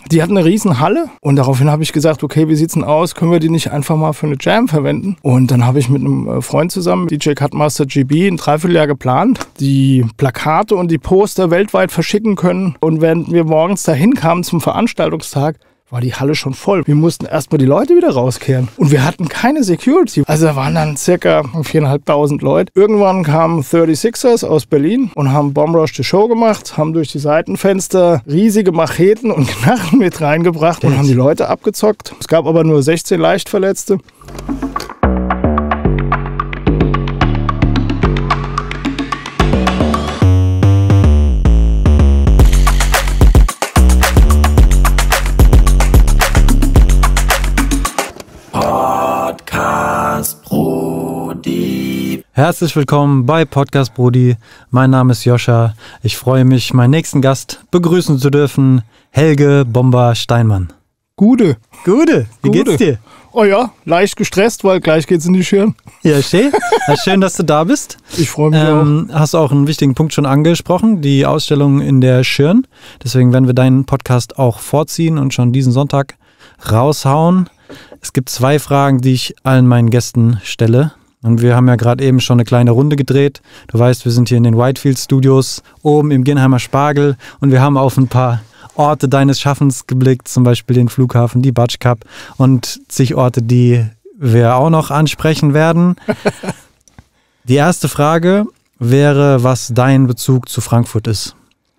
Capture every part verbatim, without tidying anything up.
Die hatten eine riesen Halle und daraufhin habe ich gesagt, okay, wie sieht's denn aus? Können wir die nicht einfach mal für eine Jam verwenden? Und dann habe ich mit einem Freund zusammen, D J Cutmaster G B, ein Dreivierteljahr geplant, die Plakate und die Poster weltweit verschicken können. Und während wir morgens dahin kamen zum Veranstaltungstag, war die Halle schon voll. Wir mussten erstmal die Leute wieder rauskehren. Und wir hatten keine Security. Also da waren dann circa viertausendfünfhundert Leute. Irgendwann kamen thirty-sixers aus Berlin und haben Bomb Rush the Show gemacht, haben durch die Seitenfenster riesige Macheten und Knarren mit reingebracht und haben die Leute abgezockt. Es gab aber nur sechzehn Leichtverletzte. Herzlich willkommen bei Podcast Brudi. Mein Name ist Joscha. Ich freue mich, meinen nächsten Gast begrüßen zu dürfen, Helge Bomber Steinmann. Gute. Gute. Wie Gute. geht's dir? Oh ja, leicht gestresst, weil gleich geht's in die Schirn. Ja, schön. Ja, schön, dass du da bist. Ich freue mich ähm, auch. Hast auch einen wichtigen Punkt schon angesprochen, die Ausstellung in der Schirn. Deswegen werden wir deinen Podcast auch vorziehen und schon diesen Sonntag raushauen. Es gibt zwei Fragen, die ich allen meinen Gästen stelle. Und wir haben ja gerade eben schon eine kleine Runde gedreht. Du weißt, wir sind hier in den Whitefield Studios, oben im Ginnheimer Spargel. Und wir haben auf ein paar Orte deines Schaffens geblickt, zum Beispiel den Flughafen, die Batsch Cup und zig Orte, die wir auch noch ansprechen werden. Die erste Frage wäre, was dein Bezug zu Frankfurt ist.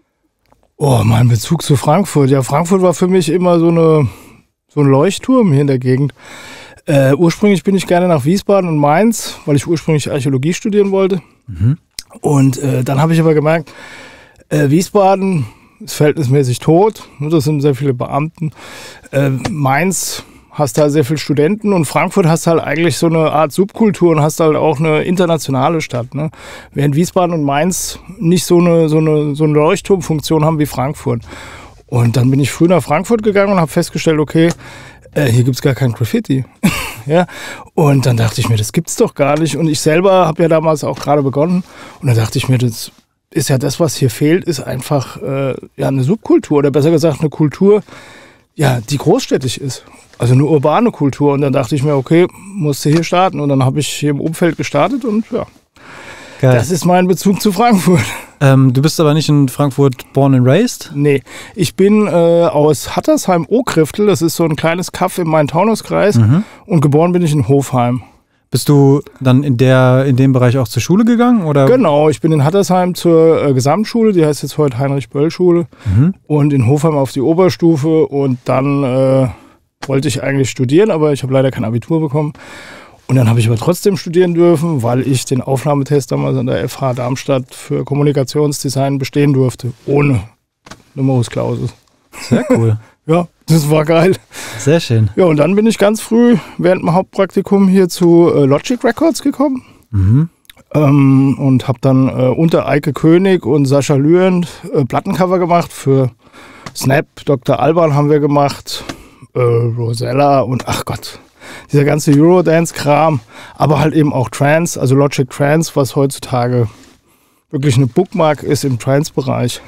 Oh, mein Bezug zu Frankfurt. Ja, Frankfurt war für mich immer so, eine, so ein Leuchtturm hier in der Gegend. Äh, ursprünglich bin ich gerne nach Wiesbaden und Mainz, weil ich ursprünglich Archäologie studieren wollte. Mhm. Und äh, dann habe ich aber gemerkt, äh, Wiesbaden ist verhältnismäßig tot. Das sind sehr viele Beamten. Äh, Mainz hast halt sehr viele Studenten und Frankfurt hast halt eigentlich so eine Art Subkultur und hast halt auch eine internationale Stadt. Ne? Während Wiesbaden und Mainz nicht so eine, so eine, so eine Leuchtturmfunktion haben wie Frankfurt. Und dann bin ich früh nach Frankfurt gegangen und habe festgestellt, okay, Äh, hier gibt's gar kein Graffiti. Ja? Und dann dachte ich mir, das gibt's doch gar nicht. Und ich selber habe ja damals auch gerade begonnen. Und dann dachte ich mir, das ist ja das, was hier fehlt, ist einfach äh, ja, eine Subkultur. Oder besser gesagt eine Kultur, ja, die großstädtisch ist. Also eine urbane Kultur. Und dann dachte ich mir, okay, musste hier starten. Und dann habe ich hier im Umfeld gestartet und ja. Geil. Das ist mein Bezug zu Frankfurt. Ähm, du bist aber nicht in Frankfurt born and raised? Nee, ich bin äh, aus Hattersheim-Okriftel, das ist so ein kleines Kaff im Main-Taunus-Kreis, mhm. und geboren bin ich in Hofheim. Bist du dann in, der, in dem Bereich auch zur Schule gegangen? Oder? Genau, ich bin in Hattersheim zur äh, Gesamtschule, die heißt jetzt heute Heinrich-Böll-Schule, mhm. und in Hofheim auf die Oberstufe und dann äh, wollte ich eigentlich studieren, aber ich habe leider kein Abitur bekommen. Und dann habe ich aber trotzdem studieren dürfen, weil ich den Aufnahmetest damals an der F H Darmstadt für Kommunikationsdesign bestehen durfte. Ohne Numerus Clausus. Sehr cool. Ja, das war geil. Sehr schön. Ja, und dann bin ich ganz früh während dem Hauptpraktikum hier zu äh, Logic Records gekommen. Mhm. Ähm, und habe dann äh, unter Eike König und Sascha Lührend äh, Plattencover gemacht. Für Snap, Doktor Alban haben wir gemacht, äh, Rosella und ach Gott. Dieser ganze Eurodance-Kram, aber halt eben auch Trance, also Logic Trance, was heutzutage wirklich eine Bookmark ist im Trance-Bereich.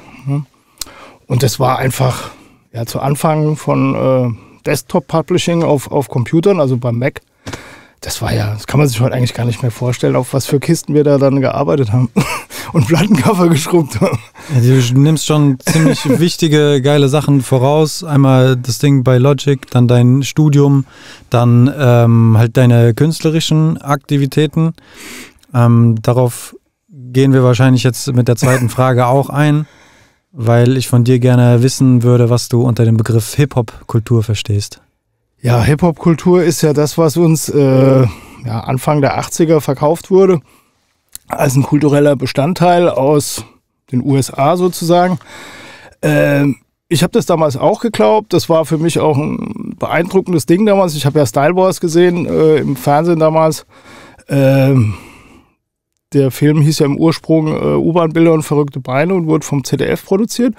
Und das war einfach ja, zu Anfang von äh, Desktop-Publishing auf, auf Computern, also beim Mac. Das war ja, das kann man sich heute eigentlich gar nicht mehr vorstellen, auf was für Kisten wir da dann gearbeitet haben und Plattencover geschrubbt haben. Ja, du nimmst schon ziemlich wichtige, geile Sachen voraus. Einmal das Ding bei Logic, dann dein Studium, dann ähm, halt deine künstlerischen Aktivitäten. Ähm, darauf gehen wir wahrscheinlich jetzt mit der zweiten Frage auch ein, weil ich von dir gerne wissen würde, was du unter dem Begriff Hip-Hop-Kultur verstehst. Ja, Hip-Hop-Kultur ist ja das, was uns äh, ja, Anfang der achtziger verkauft wurde, als ein kultureller Bestandteil aus den U S A sozusagen. Äh, ich habe das damals auch geglaubt, das war für mich auch ein beeindruckendes Ding damals. Ich habe ja Style Wars gesehen äh, im Fernsehen damals. Äh, der Film hieß ja im Ursprung äh, U-Bahn-Bilder und verrückte Beine und wurde vom Z D F produziert.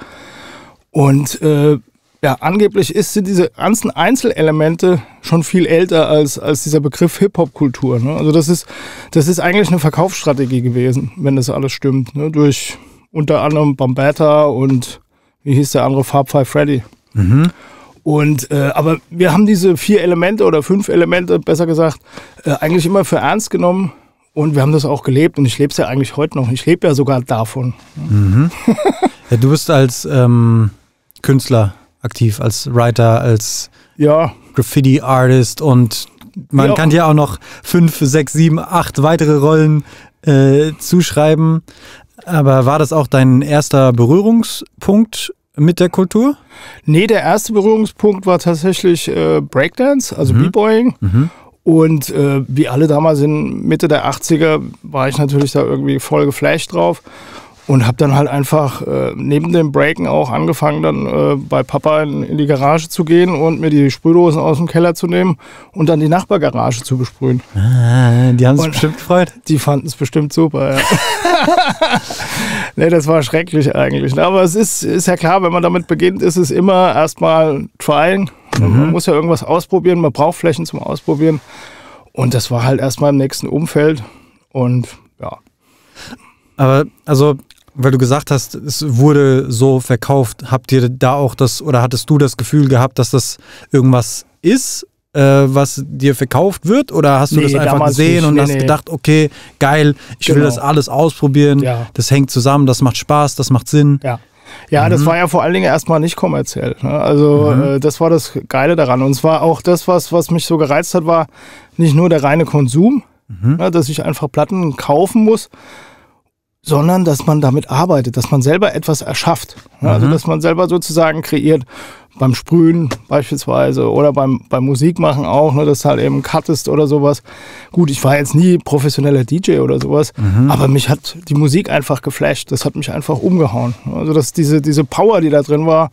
Und äh, Ja, angeblich ist, sind diese ganzen Einzelelemente schon viel älter als, als dieser Begriff Hip-Hop-Kultur. Ne? Also das ist, das ist eigentlich eine Verkaufsstrategie gewesen, wenn das alles stimmt. Ne? Durch unter anderem Bambata und wie hieß der andere, Fab Five Freddy. Mhm. Und, äh, aber wir haben diese vier Elemente oder fünf Elemente, besser gesagt, äh, eigentlich immer für ernst genommen. Und wir haben das auch gelebt. Und ich lebe es ja eigentlich heute noch. Ich lebe ja sogar davon. Mhm. Ja, du bist als ähm, Künstler aktiv, als Writer, als ja. Graffiti-Artist. Und man ja. kann dir auch noch fünf, sechs, sieben, acht weitere Rollen äh, zuschreiben. Aber war das auch dein erster Berührungspunkt mit der Kultur? Nee, der erste Berührungspunkt war tatsächlich äh, Breakdance, also mhm. B-Boying. Mhm. Und äh, wie alle damals in Mitte der achtziger war ich natürlich da irgendwie voll geflasht drauf. Und habe dann halt einfach äh, neben dem Breaken auch angefangen, dann äh, bei Papa in, in die Garage zu gehen und mir die Sprühdosen aus dem Keller zu nehmen und dann die Nachbargarage zu besprühen. Ah, die haben sich bestimmt gefreut. Die fanden es bestimmt super, ja. Nee, das war schrecklich eigentlich. Aber es ist, ist ja klar, wenn man damit beginnt, ist es immer erstmal trying. Mhm. Man muss ja irgendwas ausprobieren, man braucht Flächen zum Ausprobieren. Und das war halt erstmal im nächsten Umfeld. Und ja. Aber also, weil du gesagt hast, es wurde so verkauft, habt ihr da auch das, oder hattest du das Gefühl gehabt, dass das irgendwas ist, äh, was dir verkauft wird? Oder hast du nee, das einfach gesehen nicht. und nee, hast nee. gedacht, okay, geil, ich genau. will das alles ausprobieren, ja. das hängt zusammen, das macht Spaß, das macht Sinn. Ja. Ja, mhm. das war ja vor allen Dingen erstmal nicht kommerziell. Ne? Also mhm. äh, das war das Geile daran. Und zwar auch das, was, was mich so gereizt hat, war nicht nur der reine Konsum, mhm. ne, dass ich einfach Platten kaufen muss, sondern dass man damit arbeitet, dass man selber etwas erschafft. Mhm. Also dass man selber sozusagen kreiert, beim Sprühen beispielsweise oder beim, beim Musikmachen auch, ne, dass halt eben cuttest oder sowas. Gut, ich war jetzt nie professioneller D J oder sowas, mhm. aber mich hat die Musik einfach geflasht, das hat mich einfach umgehauen. Also dass diese, diese Power, die da drin war,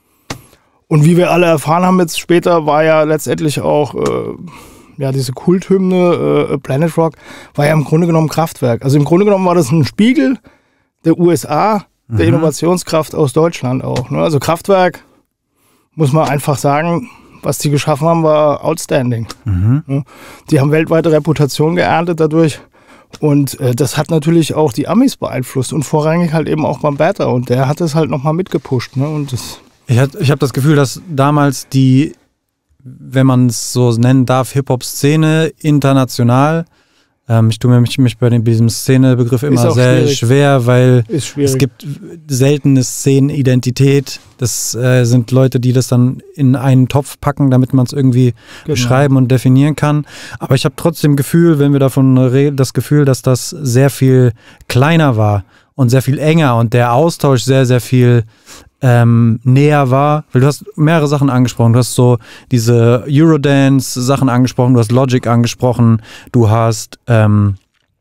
und wie wir alle erfahren haben jetzt später, war ja letztendlich auch äh, ja, diese Kulthymne äh, Planet Rock, war ja im Grunde genommen Kraftwerk. Also im Grunde genommen war das ein Spiegel der U S A, der mhm. Innovationskraft aus Deutschland auch. Ne? Also Kraftwerk, muss man einfach sagen, was die geschaffen haben, war outstanding. Mhm. Ne? Die haben weltweite Reputation geerntet dadurch. Und äh, das hat natürlich auch die Amis beeinflusst und vorrangig halt eben auch Bambaataa. Und der hat es halt nochmal mitgepusht. Ne? Und das ich hab, ich habe das Gefühl, dass damals die, wenn man es so nennen darf, Hip-Hop-Szene international, ähm, ich tue mich, mich bei dem, diesem Szenebegriff immer sehr schwierig. schwer, weil es gibt seltene Szenenidentität. Das äh, sind Leute, die das dann in einen Topf packen, damit man es irgendwie genau. beschreiben und definieren kann. Aber ich habe trotzdem Gefühl, wenn wir davon reden, das Gefühl, dass das sehr viel kleiner war und sehr viel enger und der Austausch sehr, sehr viel Ähm, näher war, weil du hast mehrere Sachen angesprochen. Du hast so diese Eurodance-Sachen angesprochen, du hast Logic angesprochen, du hast ähm,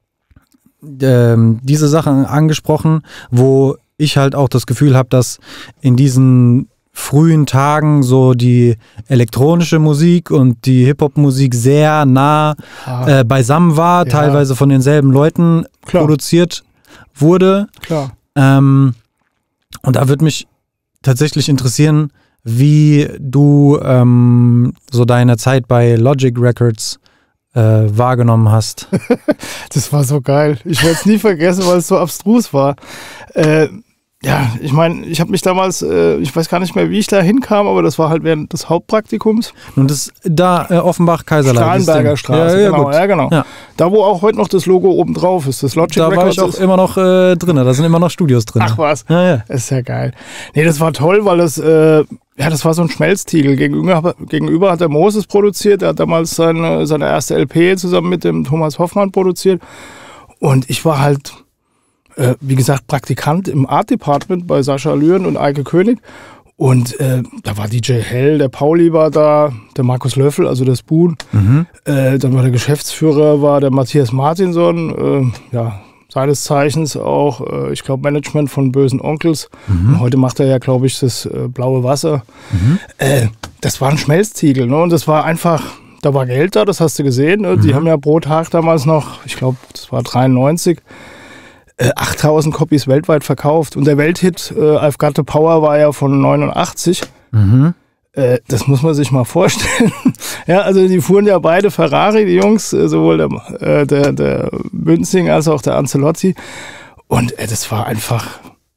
ähm, diese Sachen angesprochen, wo ich halt auch das Gefühl habe, dass in diesen frühen Tagen so die elektronische Musik und die Hip-Hop-Musik sehr nah ah. äh, beisammen war, ja. teilweise von denselben Leuten Klar. produziert wurde. Klar. Ähm, und da würde mich tatsächlich interessieren, wie du ähm, so deine Zeit bei Logic Records äh, wahrgenommen hast. Das war so geil. Ich werde es nie vergessen, weil es so abstrus war. Äh, ja, ich meine, ich habe mich damals, äh, ich weiß gar nicht mehr, wie ich da hinkam, aber das war halt während des Hauptpraktikums. Und das da äh, Offenbach-Kaiserlei. Strahlenberger Straße, ja, ja, genau. Gut. Ja, genau. Ja. Da, wo auch heute noch das Logo oben drauf ist, das Logic da Records. Da war ich auch immer noch äh, drin, da sind immer noch Studios drin. Ach was, ja, ja. Das ist ja geil. Nee, das war toll, weil das, äh, ja, das war so ein Schmelztiegel. Gegenüber, gegenüber hat der Moses produziert, der hat damals seine, seine erste L P zusammen mit dem Thomas Hoffmann produziert. Und ich war halt, äh, wie gesagt, Praktikant im Art Department bei Sascha Lühren und Eike König. Und äh, da war D J Hell, der Pauli war da, der Markus Löffel, also der Spoon. Mhm. Äh, dann war der Geschäftsführer, war der Matthias Martinson, äh, ja, seines Zeichens auch, äh, ich glaube, Management von Bösen Onkels. Mhm. Heute macht er ja, glaube ich, das äh, blaue Wasser. Mhm. Äh, das war ein Schmelztiegel, ne? Und das war einfach, da war Geld da, das hast du gesehen. Ne? Mhm. Die haben ja pro Tag damals noch, ich glaube, das war dreiundneunzig, äh, achttausend Copies weltweit verkauft. Und der Welthit äh, I've Got the Power war ja von neunundachtzig. Mhm. Äh, das muss man sich mal vorstellen. Ja, also die fuhren ja beide Ferrari, die Jungs, äh, sowohl der, äh, der, der Münzing als auch der Ancelotti. Und äh, das war einfach,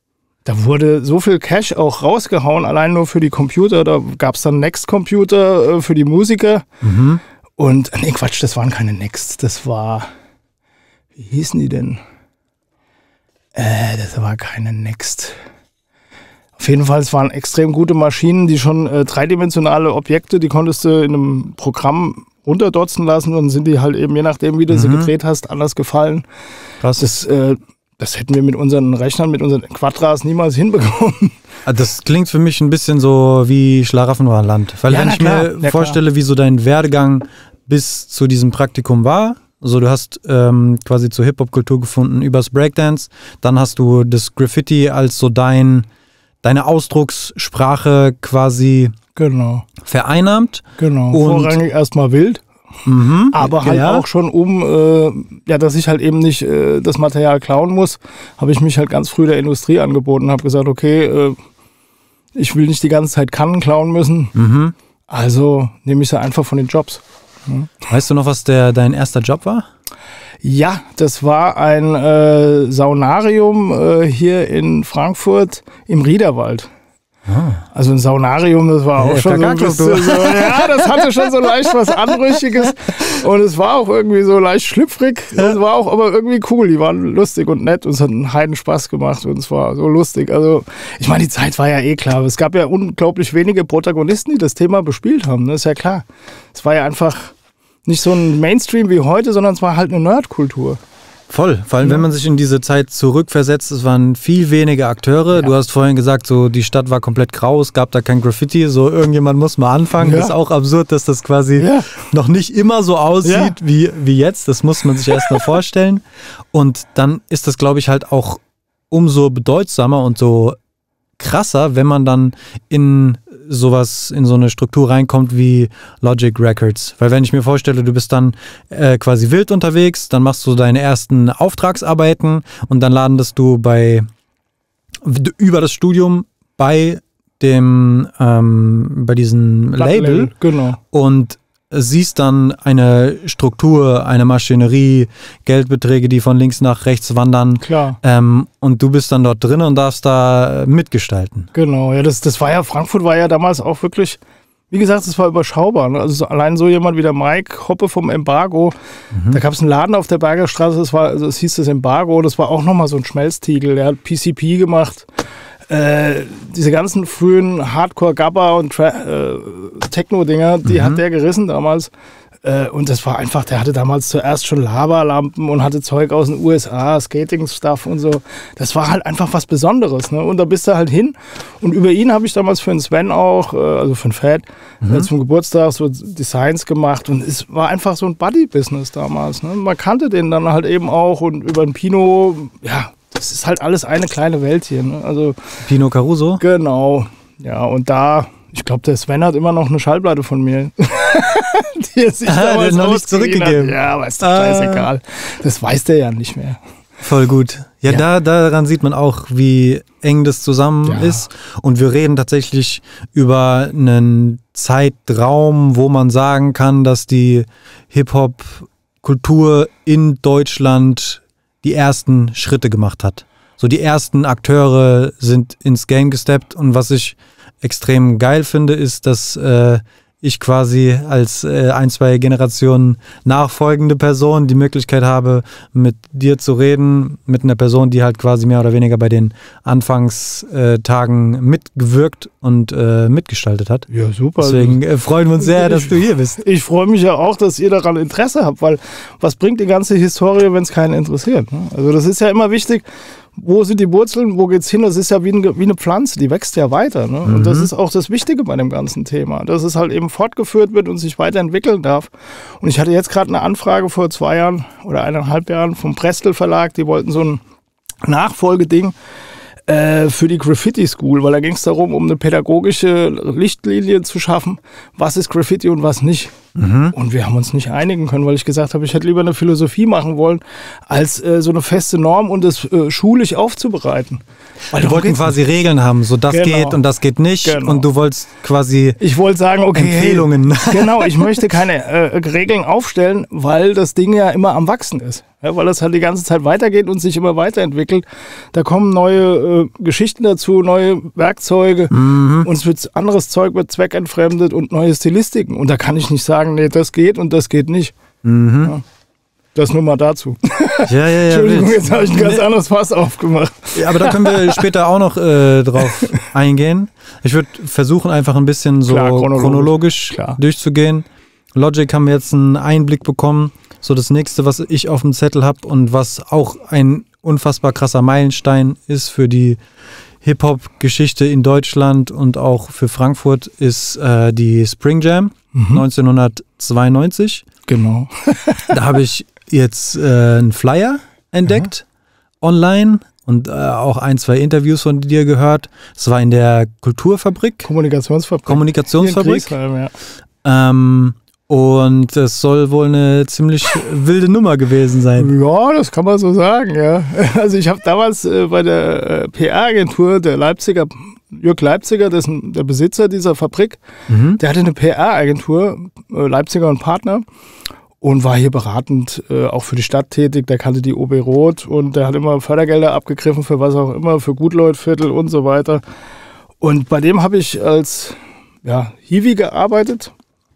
da wurde so viel Cash auch rausgehauen, allein nur für die Computer. Da gab es dann Next-Computer äh, für die Musiker. Mhm. Und, nee, Quatsch, das waren keine Next. Das war, wie hießen die denn? Äh, das war keine Next. Auf jeden Fall, es waren extrem gute Maschinen, die schon äh, dreidimensionale Objekte, die konntest du in einem Programm runterdotzen lassen und sind die halt eben, je nachdem, wie du mhm. sie gedreht hast, anders gefallen. Krass. Das, äh, das hätten wir mit unseren Rechnern, mit unseren Quadras niemals hinbekommen. Das klingt für mich ein bisschen so wie Schlaraffenland. Weil ja, wenn ich klar, mir ja, vorstelle, klar. wie so dein Werdegang bis zu diesem Praktikum war, also du hast ähm, quasi zur Hip-Hop-Kultur gefunden übers Breakdance, dann hast du das Graffiti als so dein, deine Ausdruckssprache quasi genau. vereinnahmt. Genau, und vorrangig erstmal wild. Mhm, aber halt ja. auch schon um, äh, ja, dass ich halt eben nicht äh, das Material klauen muss, habe ich mich halt ganz früh der Industrie angeboten und habe gesagt, okay, äh, ich will nicht die ganze Zeit Kannen klauen müssen, mhm. also nehme ich sie einfach von den Jobs. Mhm. Weißt du noch, was der, dein erster Job war? Ja, das war ein äh, Saunarium äh, hier in Frankfurt im Riederwald. Ah. Also ein Saunarium, das war auch ja, schon so ein bisschen so, ja, das hatte schon so leicht was Anrüchiges und es war auch irgendwie so leicht schlüpfrig. Es war auch aber irgendwie cool, die waren lustig und nett und es hat einen Heiden Spaß gemacht und es war so lustig. Also ich meine, die Zeit war ja eh klar, es gab ja unglaublich wenige Protagonisten, die das Thema bespielt haben, das ist ja klar. Es war ja einfach nicht so ein Mainstream wie heute, sondern es war halt eine Nerdkultur. Voll, vor allem, ja. wenn man sich in diese Zeit zurückversetzt, es waren viel weniger Akteure. Ja. Du hast vorhin gesagt, so die Stadt war komplett grau, es gab da kein Graffiti, so irgendjemand muss mal anfangen. Ja. Das ist auch absurd, dass das quasi ja. noch nicht immer so aussieht ja. wie, wie jetzt. Das muss man sich erst mal vorstellen. Und dann ist das, glaube ich, halt auch umso bedeutsamer und so krasser, wenn man dann in sowas, in so eine Struktur reinkommt wie Logic Records. Weil wenn ich mir vorstelle, du bist dann äh, quasi wild unterwegs, dann machst du deine ersten Auftragsarbeiten und dann landest du bei über das Studium bei dem ähm, bei diesem Label, Label genau. und siehst dann eine Struktur, eine Maschinerie, Geldbeträge, die von links nach rechts wandern. Klar. Ähm, und du bist dann dort drin und darfst da mitgestalten. Genau, ja, das, das war ja, Frankfurt war ja damals auch wirklich, wie gesagt, es war überschaubar. Ne? Also so, allein so jemand wie der Mike Hoppe vom Embargo, mhm. da gab es einen Laden auf der Bergerstraße, das war, also es hieß das Embargo, das war auch nochmal so ein Schmelztiegel, der hat P C P gemacht. Äh, diese ganzen frühen Hardcore-Gabba und Tra- äh, Techno-Dinger, die mhm. hat der gerissen damals. Äh, und das war einfach, der hatte damals zuerst schon Lavalampen und hatte Zeug aus den U S A, Skating-Stuff und so. Das war halt einfach was Besonderes. Ne? Und da bist du halt hin. Und über ihn habe ich damals für den Sven auch, äh, also für den Fat, mhm. äh, zum Geburtstag so Designs gemacht. Und es war einfach so ein Buddy-Business damals. Ne? Man kannte den dann halt eben auch und über den Pino, ja, das ist halt alles eine kleine Welt hier. Ne? Also, Pino Caruso? Genau. Ja, und da, ich glaube, der Sven hat immer noch eine Schallplatte von mir. Die er sich ah, damals noch nicht zurückgegeben. Hat. Ja, aber ist doch ah. scheißegal. Das weiß der ja nicht mehr. Voll gut. Ja, ja. Da, daran sieht man auch, wie eng das zusammen ja. ist. Und wir reden tatsächlich über einen Zeitraum, wo man sagen kann, dass die Hip-Hop-Kultur in Deutschland die ersten Schritte gemacht hat. So die ersten Akteure sind ins Game gesteppt und was ich extrem geil finde, ist, dass äh, ich quasi als äh, ein, zwei Generationen nachfolgende Person die Möglichkeit habe, mit dir zu reden, mit einer Person, die halt quasi mehr oder weniger bei den Anfangstagen mitgewirkt und äh, mitgestaltet hat. Ja, super. Deswegen äh, freuen wir uns sehr, ich, dass du hier bist. Ich freue mich ja auch, dass ihr daran Interesse habt, weil was bringt die ganze Historie, wenn es keinen interessiert? Ne? Also das ist ja immer wichtig, wo sind die Wurzeln, wo geht's hin? Das ist ja wie eine, wie eine Pflanze, die wächst ja weiter. Ne? Mhm. Und das ist auch das Wichtige bei dem ganzen Thema, dass es halt eben fortgeführt wird und sich weiterentwickeln darf. Und ich hatte jetzt gerade eine Anfrage vor zwei Jahren oder eineinhalb Jahren vom Prestel Verlag, die wollten so ein Nachfolgeding äh, für die Graffiti School, weil da ging es darum, um eine pädagogische Richtlinie zu schaffen, was ist Graffiti und was nicht. Mhm. Und wir haben uns nicht einigen können, weil ich gesagt habe, ich hätte lieber eine Philosophie machen wollen, als äh, so eine feste Norm und das äh, schulisch aufzubereiten. Weil die wollten quasi nicht. Regeln haben, so das genau. geht und das geht nicht. Genau. Und du wolltest quasi ich wollte sagen, okay, Empfehlungen. Hey, genau, ich möchte keine äh, Regeln aufstellen, weil das Ding ja immer am Wachsen ist. Ja, weil das halt die ganze Zeit weitergeht und sich immer weiterentwickelt. Da kommen neue äh, Geschichten dazu, neue Werkzeuge mhm. und es wird anderes Zeug wird zweckentfremdet und neue Stilistiken. Und da kann ich nicht sagen, nee, das geht und das geht nicht. Mhm. Ja. Das nur mal dazu. Ja, ja, ja. Entschuldigung, jetzt habe ich ein ganz anderes Fass aufgemacht. Ja, aber da können wir später auch noch äh, drauf eingehen. Ich würde versuchen, einfach ein bisschen so Klar, chronologisch, chronologisch Klar. durchzugehen. Logic haben wir jetzt einen Einblick bekommen. So das nächste, was ich auf dem Zettel habe und was auch ein unfassbar krasser Meilenstein ist für die Hip-Hop-Geschichte in Deutschland und auch für Frankfurt, ist äh, die Spring Jam mhm. neunzehnhundertzweiundneunzig. Genau. Da habe ich jetzt äh, einen Flyer entdeckt, ja. online und äh, auch ein, zwei Interviews von dir gehört. Es war in der Kulturfabrik. Kommunikationsfabrik. Kommunikationsfabrik. Ja. Ähm, und es soll wohl eine ziemlich wilde Nummer gewesen sein. Ja, das kann man so sagen, ja. Also ich habe damals äh, bei der äh, P R-Agentur der Leipziger, Jörg Leipziger, das ist der Besitzer dieser Fabrik, mhm. der hatte eine P R-Agentur, äh, Leipziger und Partner, und war hier beratend äh, auch für die Stadt tätig. Der kannte die O B Roth und der hat immer Fördergelder abgegriffen für was auch immer, für Gutleut-Viertel und so weiter. Und bei dem habe ich als ja, Hiwi gearbeitet.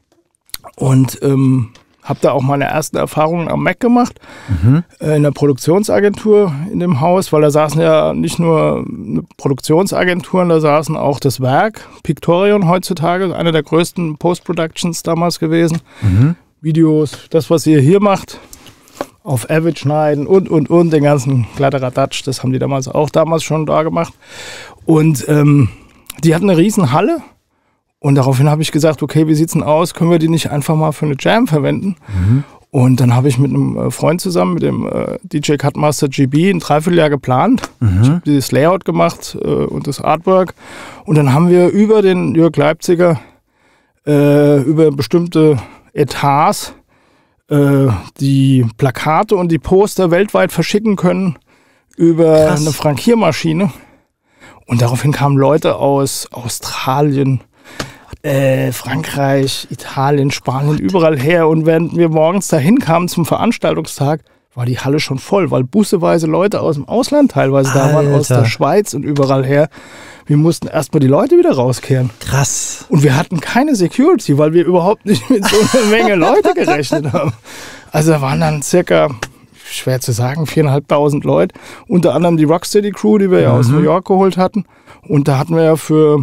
Und ähm, habe da auch meine ersten Erfahrungen am Mac gemacht, mhm. äh, in der Produktionsagentur in dem Haus, weil da saßen ja nicht nur Produktionsagenturen, da saßen auch das Werk, Pictorion heutzutage, eine der größten Post-Productions damals gewesen. Mhm. Videos, das, was ihr hier macht, auf Avid schneiden und, und, und, den ganzen Kladderadatsch, das haben die damals auch damals schon da gemacht. Und ähm, die hatten eine riesen Halle. Und daraufhin habe ich gesagt, okay, wie sieht's denn aus? Können wir die nicht einfach mal für eine Jam verwenden? Mhm. Und dann habe ich mit einem Freund zusammen, mit dem äh, D J Cutmaster G B, ein Dreivierteljahr geplant. Mhm. Ich habe dieses Layout gemacht äh, und das Artwork. Und dann haben wir über den Jörg Leipziger, äh, über bestimmte Etats, äh, die Plakate und die Poster weltweit verschicken können über Krass. Eine Frankiermaschine. Und daraufhin kamen Leute aus Australien, Äh, Frankreich, Italien, Spanien, überall her. Und während wir morgens dahin kamen zum Veranstaltungstag, war die Halle schon voll, weil busseweise Leute aus dem Ausland teilweise da waren, aus der Schweiz und überall her. Wir mussten erstmal die Leute wieder rauskehren. Krass. Und wir hatten keine Security, weil wir überhaupt nicht mit so einer Menge Leute gerechnet haben. Also da waren dann circa, schwer zu sagen, viertausendfünfhundert Leute. Unter anderem die Rocksteady Crew, die wir ja mhm. aus New York geholt hatten. Und da hatten wir ja für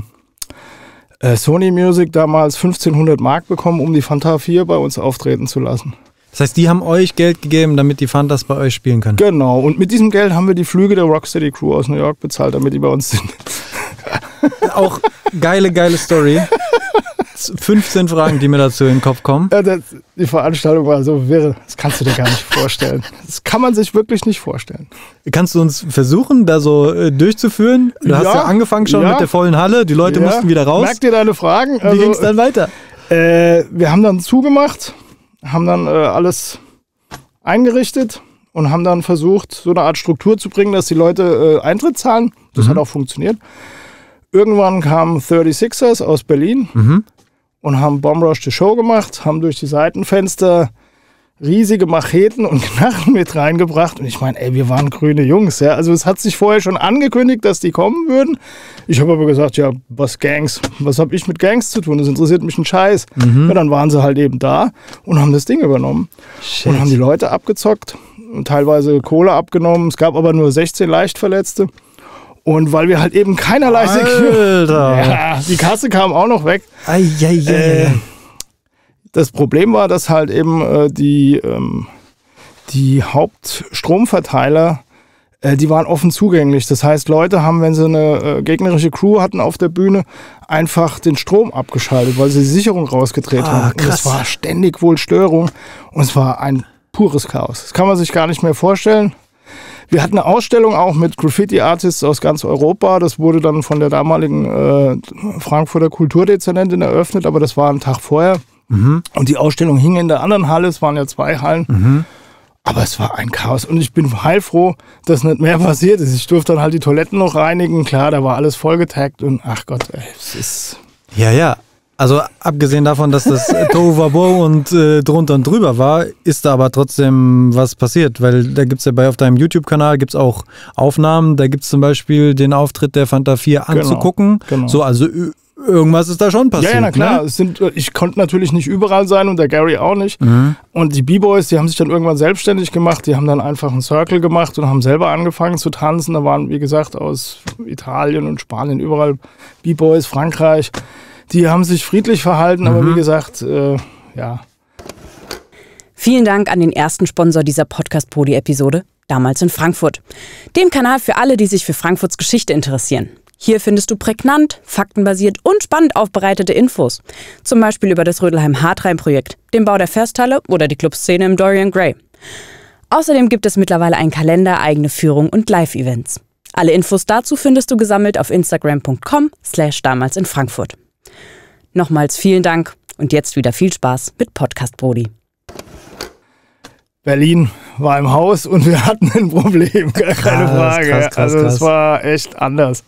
Sony Music damals fünfzehnhundert Mark bekommen, um die Fanta vier bei uns auftreten zu lassen. Das heißt, die haben euch Geld gegeben, damit die Fantas bei euch spielen können? Genau, und mit diesem Geld haben wir die Flüge der Rocksteady Crew aus New York bezahlt, damit die bei uns sind. Auch geile, geile Story. fünfzehn Fragen, die mir dazu in den Kopf kommen. Ja, das, die Veranstaltung war so wirre, das kannst du dir gar nicht vorstellen. Das kann man sich wirklich nicht vorstellen. Kannst du uns versuchen, da so äh, durchzuführen? Du ja, hast ja angefangen schon ja. mit der vollen Halle, die Leute ja. mussten wieder raus. Merk dir deine Fragen. Also, wie ging es dann weiter? Äh, wir haben dann zugemacht, haben dann äh, alles eingerichtet und haben dann versucht, so eine Art Struktur zu bringen, dass die Leute äh, Eintritt zahlen. Das mhm. hat auch funktioniert. Irgendwann kamen thirty-sixers aus Berlin. Mhm. Und haben Bomb Rush the Show gemacht, haben durch die Seitenfenster riesige Macheten und Knarren mit reingebracht. Und ich meine, ey, wir waren grüne Jungs. Ja? Also es hat sich vorher schon angekündigt, dass die kommen würden. Ich habe aber gesagt, ja, was Gangs? Was habe ich mit Gangs zu tun? Das interessiert mich ein Scheiß. Mhm. Ja, dann waren sie halt eben da und haben das Ding übernommen. Shit. Und haben die Leute abgezockt und teilweise Kohle abgenommen. Es gab aber nur sechzehn Leichtverletzte. Und weil wir halt eben keinerlei Security... Ja, die Kasse kam auch noch weg. Ei, ei, ei, äh, das Problem war, dass halt eben äh, die, ähm, die Hauptstromverteiler, äh, die waren offen zugänglich. Das heißt, Leute haben, wenn sie eine äh, gegnerische Crew hatten auf der Bühne, einfach den Strom abgeschaltet, weil sie die Sicherung rausgedreht ah, haben. Und es war ständig wohl Störung und es war ein pures Chaos. Das kann man sich gar nicht mehr vorstellen. Wir hatten eine Ausstellung auch mit Graffiti-Artists aus ganz Europa. Das wurde dann von der damaligen äh, Frankfurter Kulturdezernentin eröffnet, aber das war ein Tag vorher. Mhm. Und die Ausstellung hing in der anderen Halle, es waren ja zwei Hallen. Mhm. Aber es war ein Chaos und ich bin heilfroh, dass nicht mehr passiert ist. Ich durfte dann halt die Toiletten noch reinigen. Klar, da war alles vollgetaggt und ach Gott, ey, es ist... Ja, ja. Also abgesehen davon, dass das Tohuwabohu und äh, drunter und drüber war, ist da aber trotzdem was passiert. Weil da gibt es ja bei auf deinem YouTube-Kanal gibt's auch Aufnahmen. Da gibt es zum Beispiel den Auftritt der Fanta vier anzugucken. Genau, genau. So, also irgendwas ist da schon passiert. Ja, ja, na klar. Ne? Es sind, ich konnte natürlich nicht überall sein und der Gary auch nicht. Mhm. Und die B-Boys, die haben sich dann irgendwann selbstständig gemacht. Die haben dann einfach einen Circle gemacht und haben selber angefangen zu tanzen. Da waren, wie gesagt, aus Italien und Spanien überall B-Boys, Frankreich. Die haben sich friedlich verhalten, mhm. aber wie gesagt, äh, ja. Vielen Dank an den ersten Sponsor dieser Podcast-Podi-Episode, damals in Frankfurt. Dem Kanal für alle, die sich für Frankfurts Geschichte interessieren. Hier findest du prägnant, faktenbasiert und spannend aufbereitete Infos. Zum Beispiel über das Rödelheim-Hartheim-Projekt, den Bau der Festhalle oder die Clubszene im Dorian Gray. Außerdem gibt es mittlerweile einen Kalender, eigene Führung und Live-Events. Alle Infos dazu findest du gesammelt auf instagram punkt com slash damals in Frankfurt. Nochmals vielen Dank und jetzt wieder viel Spaß mit Podcast Brody. Berlin war im Haus und wir hatten ein Problem, gar keine Krass, Frage. krass, krass, also es krass. war echt anders.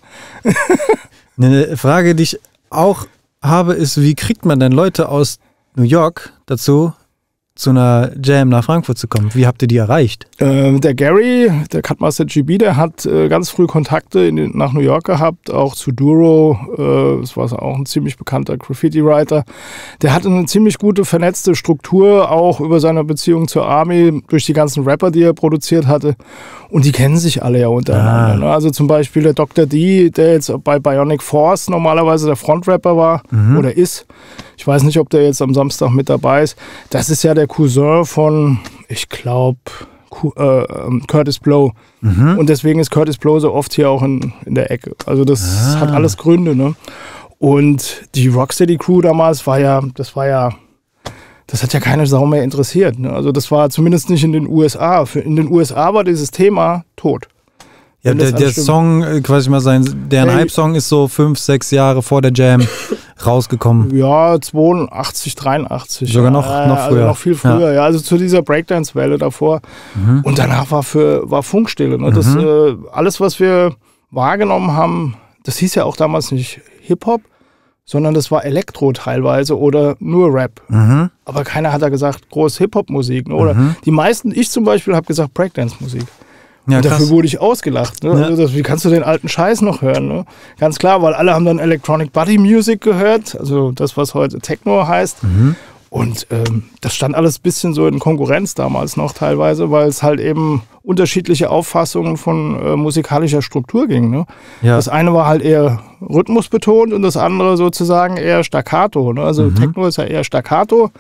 Eine Frage, die ich auch habe, ist, wie kriegt man denn Leute aus New York dazu, zu einer Jam nach Frankfurt zu kommen? Wie habt ihr die erreicht? Äh, der Gary, der Cutmaster G B, der hat äh, ganz früh Kontakte in den, nach New York gehabt, auch zu Duro, äh, das war auch ein ziemlich bekannter Graffiti-Writer. Der hatte eine ziemlich gute vernetzte Struktur, auch über seine Beziehung zur Army, durch die ganzen Rapper, die er produziert hatte. Und die kennen sich alle ja untereinander. Ah. Ne? Also zum Beispiel der Doktor D, der jetzt bei Bionic Force normalerweise der Frontrapper war Mhm. oder ist. Ich weiß nicht, ob der jetzt am Samstag mit dabei ist. Das ist ja der Cousin von, ich glaube, äh, Curtis Blow. Mhm. Und deswegen ist Curtis Blow so oft hier auch in, in der Ecke. Also das Ah. hat alles Gründe. Ne? Und die Rocksteady Crew damals war ja, das war ja, das hat ja keine Sau mehr interessiert. Ne? Also das war zumindest nicht in den U S A. Für, in den U S A war dieses Thema tot. Ja, Wenn das der, der alles stimmt. Song, äh, quasi mal sein, deren Hey. Hype-Song ist so fünf, sechs Jahre vor der Jam rausgekommen. Ja, zweiundachtzig, dreiundachtzig. Sogar ja. noch- ja, noch also früher. noch viel früher, ja. Also zu dieser Breakdance-Welle davor. Mhm. Und danach war für war Funkstille. Ne? Das, Mhm. äh, alles, was wir wahrgenommen haben, das hieß ja auch damals nicht Hip-Hop, sondern das war Elektro teilweise oder nur Rap. Mhm. Aber keiner hat da gesagt, groß Hip-Hop-Musik. Ne? Oder Mhm. die meisten, ich zum Beispiel, habe gesagt Breakdance-Musik. Ja, Und dafür krass. wurde ich ausgelacht. Ne? Ja. Also das, wie kannst du den alten Scheiß noch hören? Ne? Ganz klar, weil alle haben dann Electronic Body Music gehört, also das, was heute Techno heißt. Mhm. Und ähm, das stand alles ein bisschen so in Konkurrenz damals noch teilweise, weil es halt eben unterschiedliche Auffassungen von äh, musikalischer Struktur ging. Ne? Ja. Das eine war halt eher rhythmusbetont und das andere sozusagen eher Staccato. Ne? Also Mhm. Techno ist ja eher Staccato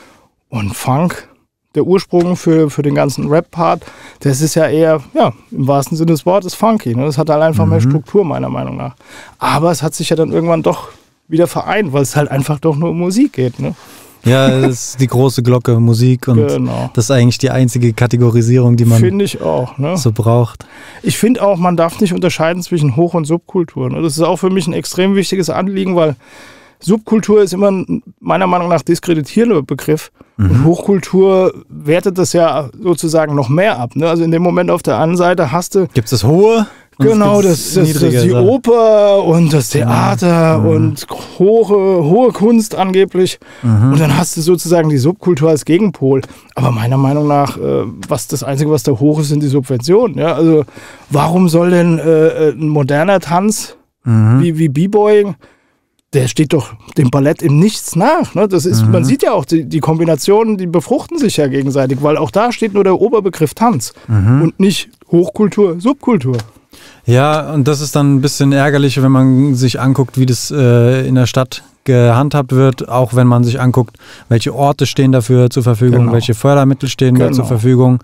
und Funk, der Ursprung für, für den ganzen Rap-Part, das ist ja eher, ja, im wahrsten Sinne des Wortes funky. Ne? Das hat halt einfach mehr Mhm. Struktur, meiner Meinung nach. Aber es hat sich ja dann irgendwann doch wieder vereint, weil es halt einfach doch nur um Musik geht. Ne? Ja, das ist die große Glocke, Musik und Genau. das ist eigentlich die einzige Kategorisierung, die man Finde ich auch. Ne? so braucht. Ich finde auch, man darf nicht unterscheiden zwischen Hoch- und Subkultur. Ne? Das ist auch für mich ein extrem wichtiges Anliegen, weil Subkultur ist immer ein, meiner Meinung nach diskreditierender Begriff. Und Hochkultur wertet das ja sozusagen noch mehr ab. Ne? Also in dem Moment auf der einen Seite hast du Gibt es das Hohe? und es genau gibt das, das, das Niedrige, die so. Oper und das Theater Mhm. und hohe, hohe Kunst angeblich. Und dann hast du sozusagen die Subkultur als Gegenpol. Aber meiner Meinung nach, äh, was das Einzige, was da hoch ist, sind die Subventionen. Ja? Also warum soll denn äh, ein moderner Tanz Mhm. wie, wie B-Boying, der steht doch dem Ballett im Nichts nach. Ne? Das ist, Mhm. Man sieht ja auch, die, die Kombinationen, die befruchten sich ja gegenseitig, weil auch da steht nur der Oberbegriff Tanz Mhm. und nicht Hochkultur, Subkultur. Ja, und das ist dann ein bisschen ärgerlich, wenn man sich anguckt, wie das äh, in der Stadt gehandhabt wird, auch wenn man sich anguckt, welche Orte stehen dafür zur Verfügung, Genau. welche Fördermittel stehen da Genau. zur Verfügung.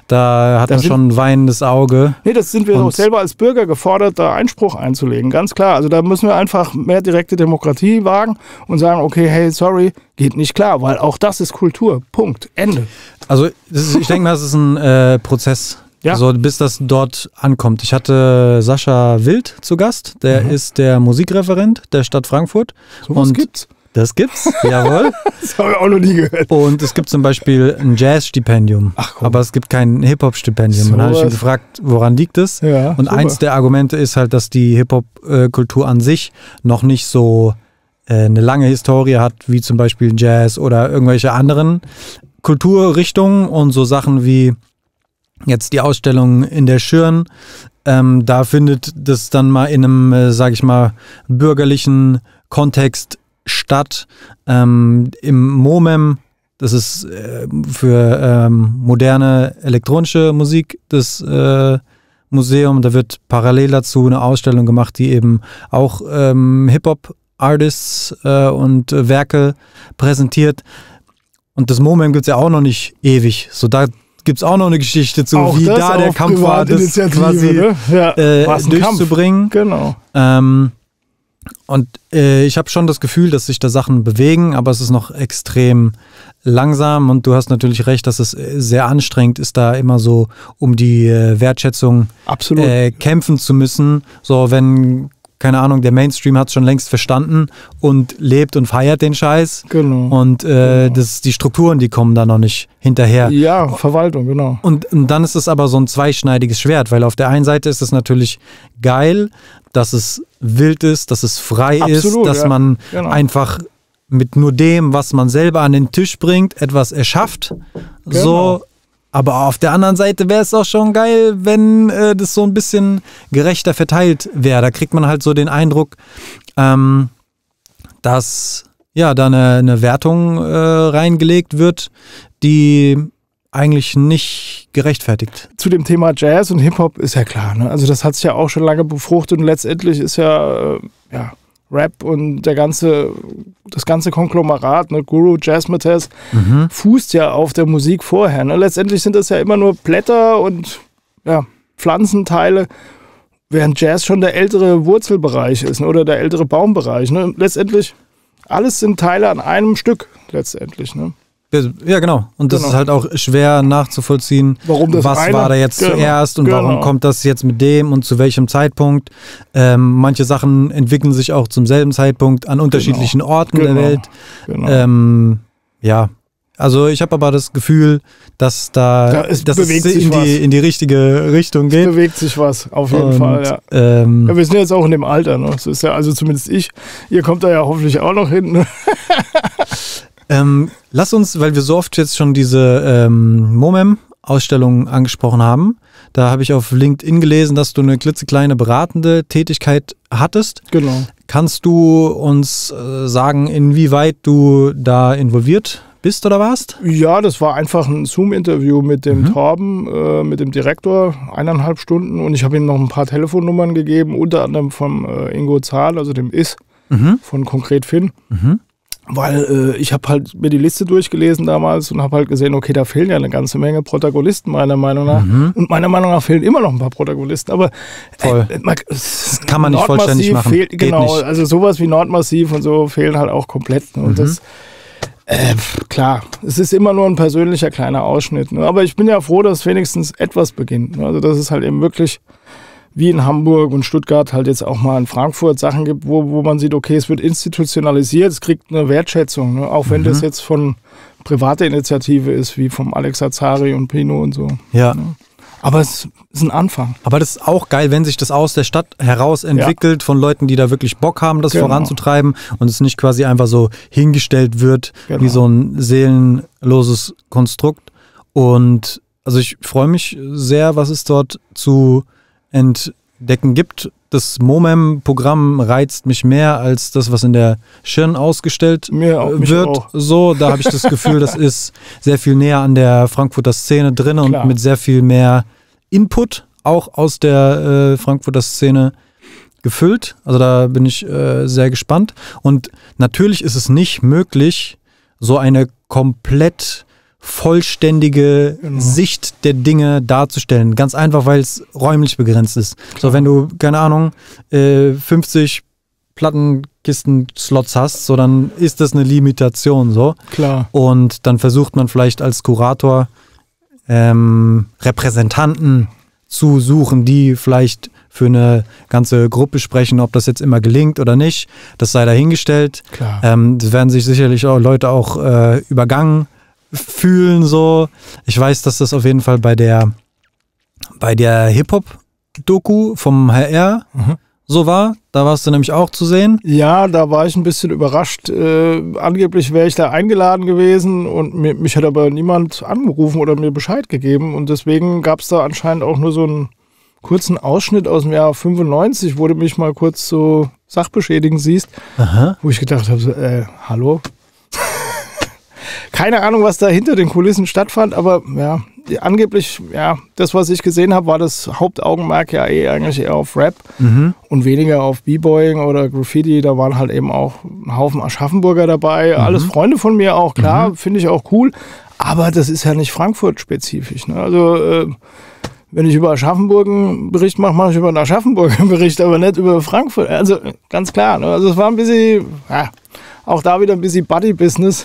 Da hat Da man sind- schon ein weinendes Auge. Nee, das sind wir Und- auch selber als Bürger gefordert, da Einspruch einzulegen, ganz klar. Also da müssen wir einfach mehr direkte Demokratie wagen und sagen, okay, hey, sorry, geht nicht klar, weil auch das ist Kultur. Punkt. Ende. Also das ist, ich denke mal, das ist ein äh, Prozess, Ja. so, bis das dort ankommt. Ich hatte Sascha Wild zu Gast, der Mhm. ist der Musikreferent der Stadt Frankfurt. Sowas Und- gibt's. Das gibt's, jawohl. Das habe ich auch noch nie gehört. Und es gibt zum Beispiel ein Jazz-Stipendium, Ach, komm. aber es gibt kein Hip-Hop-Stipendium. So Und dann habe ich ihn was. gefragt, woran liegt es? Ja, Und super. eins der Argumente ist halt, dass die Hip-Hop-Kultur an sich noch nicht so äh, eine lange Historie hat, wie zum Beispiel Jazz oder irgendwelche anderen Kulturrichtungen und so Sachen wie jetzt die Ausstellung in der Schirn. Ähm, da findet das dann mal in einem, äh, sag ich mal, bürgerlichen Kontext statt. Ähm, Im MOMEM, das ist äh, für ähm, moderne elektronische Musik das äh, Museum, da wird parallel dazu eine Ausstellung gemacht, die eben auch ähm, Hip-Hop-Artists äh, und äh, Werke präsentiert. Und das MOMEM gibt es ja auch noch nicht ewig. So, da gibt es auch noch eine Geschichte zu, Auch wie das da der auf Kampf war, das Privatinitiative, quasi ne? Ja, äh, war's ein durchzubringen. Kampf. Genau. Ähm, und äh, ich habe schon das Gefühl, dass sich da Sachen bewegen, aber es ist noch extrem langsam und du hast natürlich recht, dass es sehr anstrengend ist, da immer so um die äh, Wertschätzung Absolut. äh, kämpfen zu müssen. So, wenn, keine Ahnung, der Mainstream hat es schon längst verstanden und lebt und feiert den Scheiß. Genau. Und äh, Genau. das, die Strukturen, die kommen da noch nicht hinterher. Ja, Verwaltung, genau. Und, und dann ist es aber so ein zweischneidiges Schwert, weil auf der einen Seite ist es natürlich geil, dass es wild ist, dass es frei Absolut, ist, dass ja. man Genau. einfach mit nur dem, was man selber an den Tisch bringt, etwas erschafft. Genau. So, aber auf der anderen Seite wäre es auch schon geil, wenn äh, das so ein bisschen gerechter verteilt wäre. Da kriegt man halt so den Eindruck, ähm, dass ja da eine, eine Wertung äh, reingelegt wird, die eigentlich nicht gerechtfertigt. Zu dem Thema Jazz und Hip-Hop ist ja klar, ne? Also das hat sich ja auch schon lange befruchtet und letztendlich ist ja, äh, ja Rap und der ganze, das ganze Konglomerat, ne, Guru, Jazzmatazz, Mhm. fußt ja auf der Musik vorher. Ne? Letztendlich sind das ja immer nur Blätter und ja, Pflanzenteile, während Jazz schon der ältere Wurzelbereich ist, ne? Oder der ältere Baumbereich. Ne? Letztendlich, alles sind Teile an einem Stück letztendlich. Ne? Ja, genau. Und das Genau. ist halt auch schwer nachzuvollziehen, Warum das was eine- war da jetzt genau, zuerst und warum genau. kommt das jetzt mit dem und zu welchem Zeitpunkt. Ähm, manche Sachen entwickeln sich auch zum selben Zeitpunkt an unterschiedlichen Orten Genau. der Welt. Genau. Ähm, ja, also ich habe aber das Gefühl, dass da, Da ist- dass es bewegt sich in was. die, in die richtige Richtung Es geht. bewegt sich was, auf jeden Und, Fall, ja. ähm, Ja, wir sind jetzt auch in dem Alter, ne? Das ist ja, also zumindest ich. Ihr kommt da ja hoffentlich auch noch hin. Ne? Ähm, lass uns, weil wir so oft jetzt schon diese ähm, MOMEM-Ausstellung angesprochen haben, da habe ich auf LinkedIn gelesen, dass du eine klitzekleine beratende Tätigkeit hattest. Genau. Kannst du uns äh, sagen, inwieweit du da involviert bist oder warst? Ja, das war einfach ein Zoom-Interview mit dem Mhm. Torben, äh, mit dem Direktor, eineinhalb Stunden. Und ich habe ihm noch ein paar Telefonnummern gegeben, unter anderem vom äh, Ingo Zahl, also dem Is Mhm. von Konkret Finn. Mhm. Weil äh, ich habe halt mir die Liste durchgelesen damals und habe halt gesehen, okay, da fehlen ja eine ganze Menge Protagonisten meiner Meinung nach. Mhm. Und meiner Meinung nach fehlen immer noch ein paar Protagonisten. Aber Voll. Äh, man, das kann man nicht vollständig machen. Fehlt, Geht genau, nicht. also sowas wie Nordmassiv und so fehlen halt auch komplett. Ne? Und Mhm. das, äh, klar, es ist immer nur ein persönlicher kleiner Ausschnitt. Ne? Aber ich bin ja froh, dass wenigstens etwas beginnt. Ne? Also dass es halt eben wirklich wie in Hamburg und Stuttgart halt jetzt auch mal in Frankfurt Sachen gibt, wo, wo man sieht, okay, es wird institutionalisiert, es kriegt eine Wertschätzung. Ne? Auch wenn Mhm. das jetzt von privater Initiative ist, wie vom Alex Azari und Pino und so. Ja. Aber es ist ein Anfang. Aber das ist auch geil, wenn sich das aus der Stadt heraus entwickelt, von Leuten, die da wirklich Bock haben, das Genau. voranzutreiben und es nicht quasi einfach so hingestellt wird, Genau. wie so ein seelenloses Konstrukt. Und also ich freue mich sehr, was es dort zu entdecken gibt. Das MOMEM-Programm reizt mich mehr als das, was in der Schirn ausgestellt Mir auch, äh, mich wird. auch. So, da habe ich das Gefühl, das ist sehr viel näher an der Frankfurter Szene drin und Klar. mit sehr viel mehr Input auch aus der äh, Frankfurter Szene gefüllt. Also da bin ich äh, sehr gespannt. Und natürlich ist es nicht möglich, so eine komplett vollständige Genau. Sicht der Dinge darzustellen. Ganz einfach, weil es räumlich begrenzt ist. So, wenn du, keine Ahnung, äh, fünfzig Plattenkisten-Slots hast, so dann ist das eine Limitation so. Klar. Und dann versucht man vielleicht als Kurator ähm, Repräsentanten zu suchen, die vielleicht für eine ganze Gruppe sprechen, ob das jetzt immer gelingt oder nicht, das sei dahingestellt. Klar. Ähm, es werden sich sicherlich auch Leute auch äh, übergangen fühlen so. Ich weiß, dass das auf jeden Fall bei der bei der Hip-Hop-Doku vom H R mhm. so war. Da warst du nämlich auch zu sehen. Ja, da war ich ein bisschen überrascht. Äh, angeblich wäre ich da eingeladen gewesen und mir, mich hat aber niemand angerufen oder mir Bescheid gegeben. Und deswegen gab es da anscheinend auch nur so einen kurzen Ausschnitt aus dem Jahr fünfundneunzig, wo du mich mal kurz so sachbeschädigen siehst. Aha. Wo ich gedacht habe, so, äh, hallo? Keine Ahnung, was da hinter den Kulissen stattfand, aber ja, angeblich, ja, das, was ich gesehen habe, war das Hauptaugenmerk ja eh eigentlich eher auf Rap mhm. und weniger auf B-Boying oder Graffiti. Da waren halt eben auch ein Haufen Aschaffenburger dabei, mhm. alles Freunde von mir auch, klar, mhm. finde ich auch cool, aber das ist ja nicht Frankfurt-spezifisch. Ne? Also, äh, wenn ich über Aschaffenburg einen Bericht mache, mache ich über einen Aschaffenburg einen Bericht, aber nicht über Frankfurt. Also, ganz klar, ne? Also, es war ein bisschen, ja, auch da wieder ein bisschen Buddy-Business.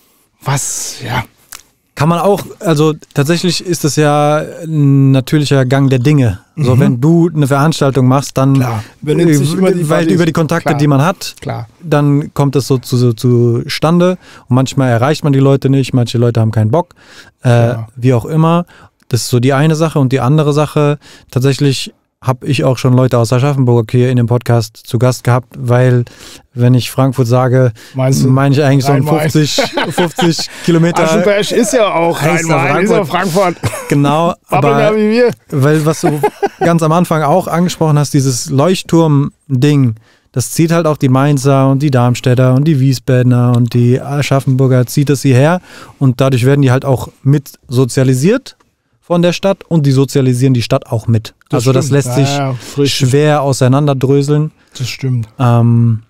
Was, ja. Kann man auch, also tatsächlich ist das ja ein natürlicher Gang der Dinge. Mhm. So, wenn du eine Veranstaltung machst, dann, klar. Benimmt sich über die, weil über die Kontakte, klar. die man hat, klar. dann kommt das so, zu, so zustande. Und manchmal erreicht man die Leute nicht, manche Leute haben keinen Bock, äh, ja. wie auch immer. Das ist so die eine Sache. Und die andere Sache, tatsächlich habe ich auch schon Leute aus Aschaffenburg hier in dem Podcast zu Gast gehabt, weil, wenn ich Frankfurt sage, meine ich eigentlich so ein fünfzig, fünfzig Kilometer. Aschenberg ist ja auch Rhein-Main, ist ja Frankfurt. Genau, aber wie wir. Weil was du ganz am Anfang auch angesprochen hast, dieses Leuchtturm-Ding, das zieht halt auch die Mainzer und die Darmstädter und die Wiesbadener und die Aschaffenburger, zieht das hierher und dadurch werden die halt auch mit sozialisiert von der Stadt und die sozialisieren die Stadt auch mit. Das also stimmt. Das lässt sich ja, ja, schwer auseinanderdröseln. Das stimmt. Ähm,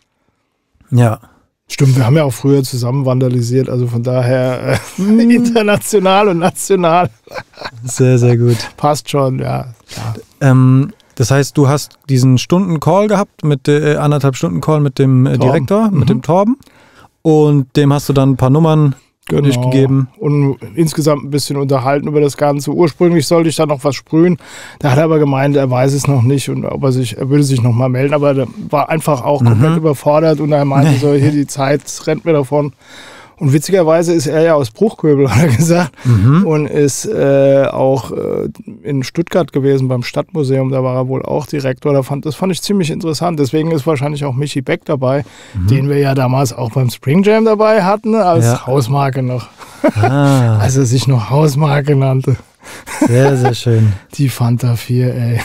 ja. Stimmt, wir haben ja auch früher zusammen vandalisiert, also von daher äh, international und national. Sehr, sehr gut. Passt schon, ja. Klar. Ähm, das heißt, du hast diesen Stunden-Call gehabt, mit äh, anderthalb Stunden Call mit dem äh, Direktor, mhm. mit dem Torben und dem hast du dann ein paar Nummern Genau. durchgegeben. Und insgesamt ein bisschen unterhalten über das Ganze. Ursprünglich sollte ich da noch was sprühen. Da hat er aber gemeint, er weiß es noch nicht und ob er sich, er würde sich noch mal melden. Aber er war einfach auch mhm. komplett überfordert und er meinte so, hier die Zeit rennt mir davon. Und witzigerweise ist er ja aus Bruchköbel, hat er gesagt, mhm. und ist äh, auch äh, in Stuttgart gewesen beim Stadtmuseum. Da war er wohl auch Direktor. Da fand, das fand ich ziemlich interessant. Deswegen ist wahrscheinlich auch Michi Beck dabei, mhm. den wir ja damals auch beim Spring Jam dabei hatten, als ja. Hausmarke noch. Ah. Als er sich noch Hausmarke nannte. Sehr, sehr schön. Die Fanta vier, ey.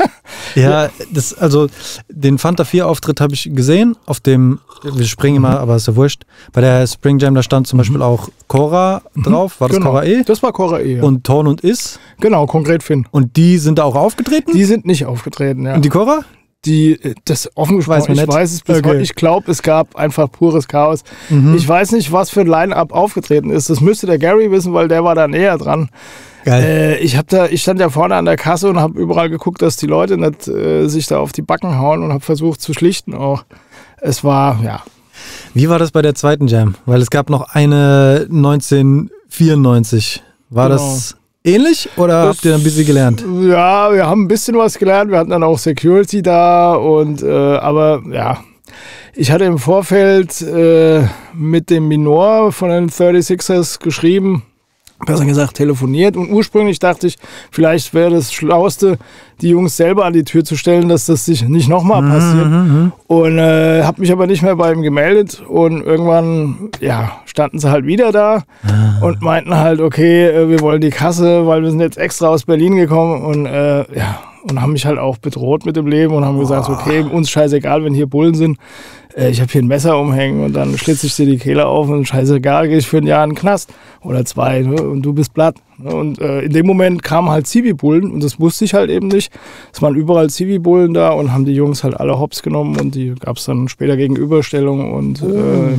Ja, das, also den Fanta vier Auftritt habe ich gesehen, auf dem, wir springen immer, aber ist ja wurscht. Bei der Spring Jam, da stand zum Beispiel auch Cora drauf, war das genau. Cora E? Das war Cora E, ja. Und Torn und Is? Genau, konkret Finn. Und die sind da auch aufgetreten? Die sind nicht aufgetreten, ja. Und die Cora? Die, das offen gesprochen, weiß man ich nicht. weiß es bis okay. heute. Ich glaube, es gab einfach pures Chaos. Mhm. Ich weiß nicht, was für ein Line-Up aufgetreten ist. Das müsste der Gary wissen, weil der war da näher dran. Geil. Äh, ich, hab da, ich stand ja vorne an der Kasse und habe überall geguckt, dass die Leute nicht äh, sich da auf die Backen hauen und habe versucht zu schlichten auch. Es war, ja. Wie war das bei der zweiten Jam? Weil es gab noch eine neunzehnhundertvierundneunzig. War genau. das ähnlich oder das, habt ihr dann ein bisschen gelernt? Ja, wir haben ein bisschen was gelernt. Wir hatten dann auch Security da und äh, aber ja. Ich hatte im Vorfeld äh, mit dem Minor von den thirty-sixers geschrieben, besser gesagt telefoniert, und ursprünglich dachte ich, vielleicht wäre das Schlauste, die Jungs selber an die Tür zu stellen, dass das sich nicht nochmal passiert. Mhm. Und äh, habe mich aber nicht mehr bei ihm gemeldet und irgendwann ja, standen sie halt wieder da mhm. und meinten halt, okay, äh, wir wollen die Kasse, weil wir sind jetzt extra aus Berlin gekommen und äh, ja, und haben mich halt auch bedroht mit dem Leben und haben oh. gesagt, okay, uns scheißegal, wenn hier Bullen sind. Äh, ich habe hier ein Messer umhängen und dann schlitze ich dir die Kehle auf und scheißegal, gehe ich für ein Jahr in den Knast oder zwei, ne, und du bist platt. Ne? Und äh, in dem Moment kamen halt Zivi-Bullen und das wusste ich halt eben nicht. Es waren überall Zivi-Bullen da und haben die Jungs halt alle hops genommen und die gab es dann später Gegenüberstellung und äh,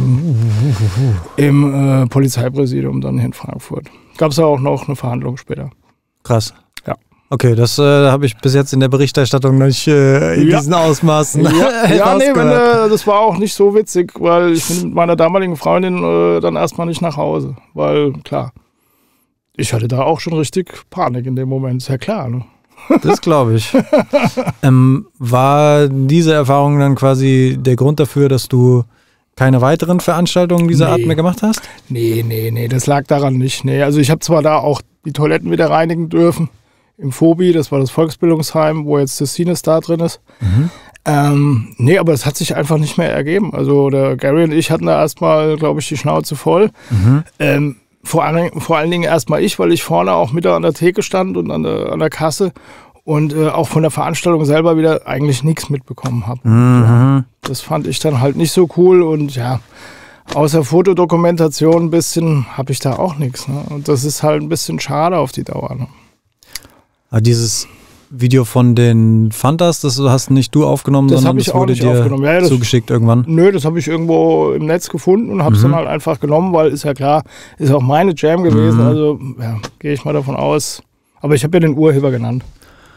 im äh, Polizeipräsidium dann in Frankfurt. Gab es auch noch eine Verhandlung später. Krass. Ja. Okay, das äh, habe ich bis jetzt in der Berichterstattung noch nicht äh, in ja. diesen Ausmaßen. Ja, ja nee, wenn, äh, das war auch nicht so witzig, weil ich bin mit meiner damaligen Freundin äh, dann erstmal nicht nach Hause. Weil, klar, ich hatte da auch schon richtig Panik in dem Moment, ist ja klar. Ne? Das glaube ich. ähm, war diese Erfahrung dann quasi der Grund dafür, dass du keine weiteren Veranstaltungen dieser nee. Art mehr gemacht hast? Nee, nee, nee, das lag daran nicht. Nee, also ich habe zwar da auch die Toiletten wieder reinigen dürfen, im Phobi, das war das Volksbildungsheim, wo jetzt das Cinestar drin ist. Mhm. Ähm, nee, aber es hat sich einfach nicht mehr ergeben. Also der Gary und ich hatten da erstmal, glaube ich, die Schnauze voll. Mhm. Ähm, vor, allen, vor allen Dingen erstmal ich, weil ich vorne auch mit an der Theke stand und an der, an der Kasse und äh, auch von der Veranstaltung selber wieder eigentlich nichts mitbekommen habe. Mhm. Ja, das fand ich dann halt nicht so cool und ja, außer Fotodokumentation ein bisschen habe ich da auch nichts. Ne? Und das ist halt ein bisschen schade auf die Dauer. Ne? Aber dieses Video von den Fantas, das hast nicht du aufgenommen, das sondern ich das wurde auch dir ja, das, zugeschickt irgendwann? Nö, das habe ich irgendwo im Netz gefunden und habe es mhm. dann halt einfach genommen, weil ist ja klar, ist auch meine Jam gewesen, mhm. also ja, gehe ich mal davon aus. Aber ich habe ja den Urheber genannt.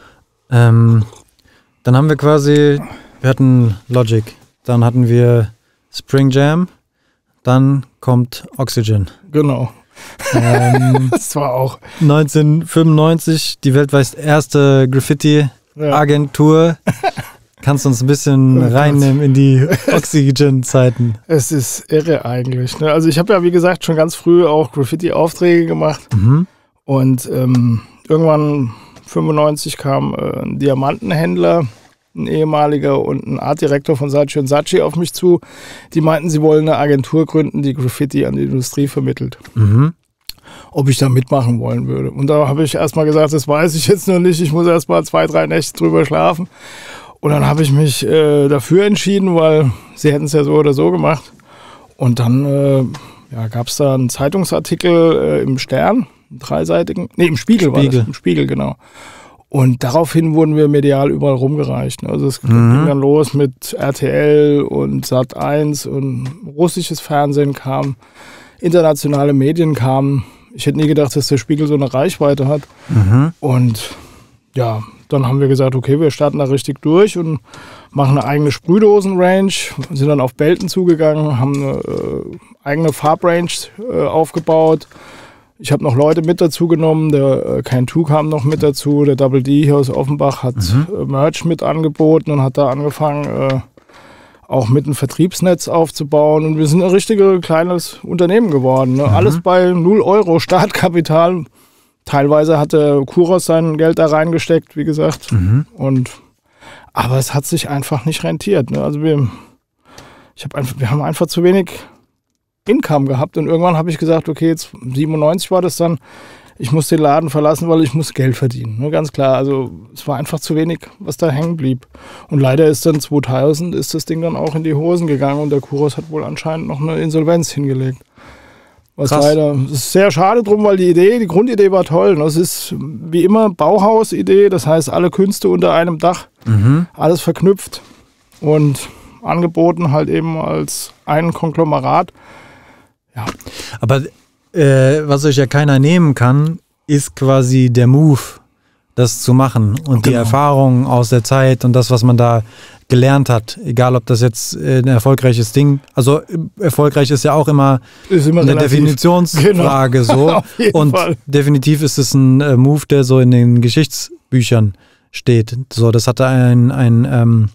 Ähm, dann haben wir quasi, wir hatten Logic, dann hatten wir Spring Jam, dann kommt Oxygen. Genau. Ähm, das war auch neunzehnhundertfünfundneunzig, die weltweit erste Graffiti-Agentur. Ja. Kannst du uns ein bisschen oh reinnehmen in die Oxygen-Zeiten? Es ist irre eigentlich. Ne? Also ich habe ja, wie gesagt, schon ganz früh auch Graffiti-Aufträge gemacht. Mhm. Und ähm, irgendwann fünfundneunzig kam äh, ein Diamantenhändler, ein ehemaliger und ein Artdirektor von Saatchi und Saatchi auf mich zu. Die meinten, sie wollen eine Agentur gründen, die Graffiti an die Industrie vermittelt. Mhm. Ob ich da mitmachen wollen würde. Und da habe ich erstmal gesagt, das weiß ich jetzt noch nicht. Ich muss erst mal zwei, drei Nächte drüber schlafen. Und dann habe ich mich äh, dafür entschieden, weil sie hätten es ja so oder so gemacht. Und dann äh, ja, gab es da einen Zeitungsartikel äh, im Stern, einen dreiseitigen, nee, im Spiegel, Spiegel. war das, im Spiegel, genau. Und daraufhin wurden wir medial überall rumgereicht. Also es mhm. ging dann los mit R T L und Sat eins und russisches Fernsehen kam, internationale Medien kamen. Ich hätte nie gedacht, dass der Spiegel so eine Reichweite hat. Mhm. Und ja, dann haben wir gesagt, okay, wir starten da richtig durch und machen eine eigene Sprühdosen-Range, sind dann auf Belten zugegangen, haben eine äh, eigene Farbrange äh, aufgebaut. Ich habe noch Leute mit dazu genommen, der äh, Can zwei kam noch mit dazu, der Double D hier aus Offenbach hat mhm. äh, Merch mit angeboten und hat da angefangen, äh, auch mit einem Vertriebsnetz aufzubauen. Und wir sind ein richtiges kleines Unternehmen geworden. Ne? Mhm. Alles bei null Euro Startkapital. Teilweise hat der Kuros sein Geld da reingesteckt, wie gesagt. Mhm. Und, aber es hat sich einfach nicht rentiert. Ne? Also wir, ich hab einfach, wir haben einfach zu wenig Income gehabt und irgendwann habe ich gesagt, okay, jetzt siebenundneunzig war das dann, ich muss den Laden verlassen, weil ich muss Geld verdienen, ne, ganz klar, also es war einfach zu wenig, was da hängen blieb und leider ist dann zweitausend ist das Ding dann auch in die Hosen gegangen und der Kuros hat wohl anscheinend noch eine Insolvenz hingelegt. Was Krass. Leider, das ist sehr schade drum, weil die Idee, die Grundidee war toll, das ist wie immer Bauhaus-Idee, das heißt alle Künste unter einem Dach, mhm. alles verknüpft und angeboten halt eben als ein Konglomerat. Ja. Aber äh, was euch ja keiner nehmen kann, ist quasi der Move, das zu machen und genau. die Erfahrungen aus der Zeit und das, was man da gelernt hat. Egal, ob das jetzt äh, ein erfolgreiches Ding, also erfolgreich ist ja auch immer, ist immer eine relativ. Definitionsfrage genau. so. Und Fall. Definitiv ist es ein äh, Move, der so in den Geschichtsbüchern steht. So, das hatte ein, ein ähm,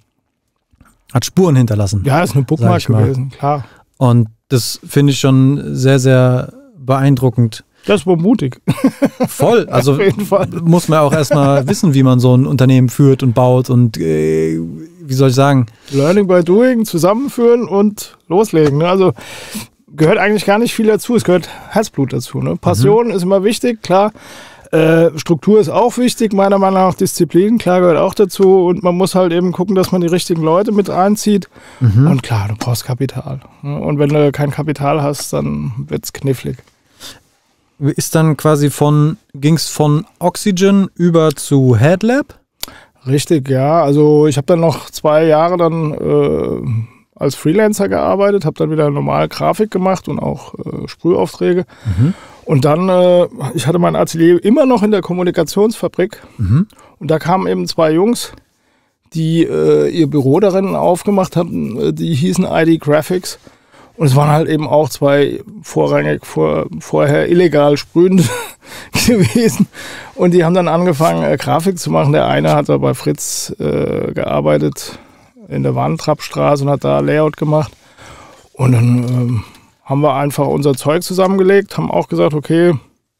hat Spuren hinterlassen. Ja, ist eine Bookmark gewesen, klar. Und das finde ich schon sehr, sehr beeindruckend. Das war mutig. Voll. Also muss man auch erstmal wissen, wie man so ein Unternehmen führt und baut und äh, wie soll ich sagen? Learning by doing, zusammenführen und loslegen. Ne? Also gehört eigentlich gar nicht viel dazu. Es gehört Herzblut dazu. Ne? Passion mhm. ist immer wichtig, klar. Äh, Struktur ist auch wichtig, meiner Meinung nach. Disziplin, klar, gehört auch dazu. Und man muss halt eben gucken, dass man die richtigen Leute mit einzieht. Mhm. Und klar, du brauchst Kapital. Und wenn du kein Kapital hast, dann wird es knifflig. Ist dann quasi von, ging es von Oxygen über zu Headlab? Richtig, ja. Also ich habe dann noch zwei Jahre dann äh, als Freelancer gearbeitet, habe dann wieder normal Grafik gemacht und auch äh, Sprühaufträge. Mhm. Und dann, äh, ich hatte mein Atelier immer noch in der Kommunikationsfabrik. Mhm. Und da kamen eben zwei Jungs, die äh, ihr Büro darin aufgemacht hatten. Die hießen I D Graphics. Und es waren halt eben auch zwei vorrangig vor, vorher illegal sprühende gewesen. Und die haben dann angefangen, äh, Grafik zu machen. Der eine hat da bei Fritz äh, gearbeitet in der Warntrappstraße und hat da Layout gemacht. Und dann ähm, haben wir einfach unser Zeug zusammengelegt, haben auch gesagt, okay,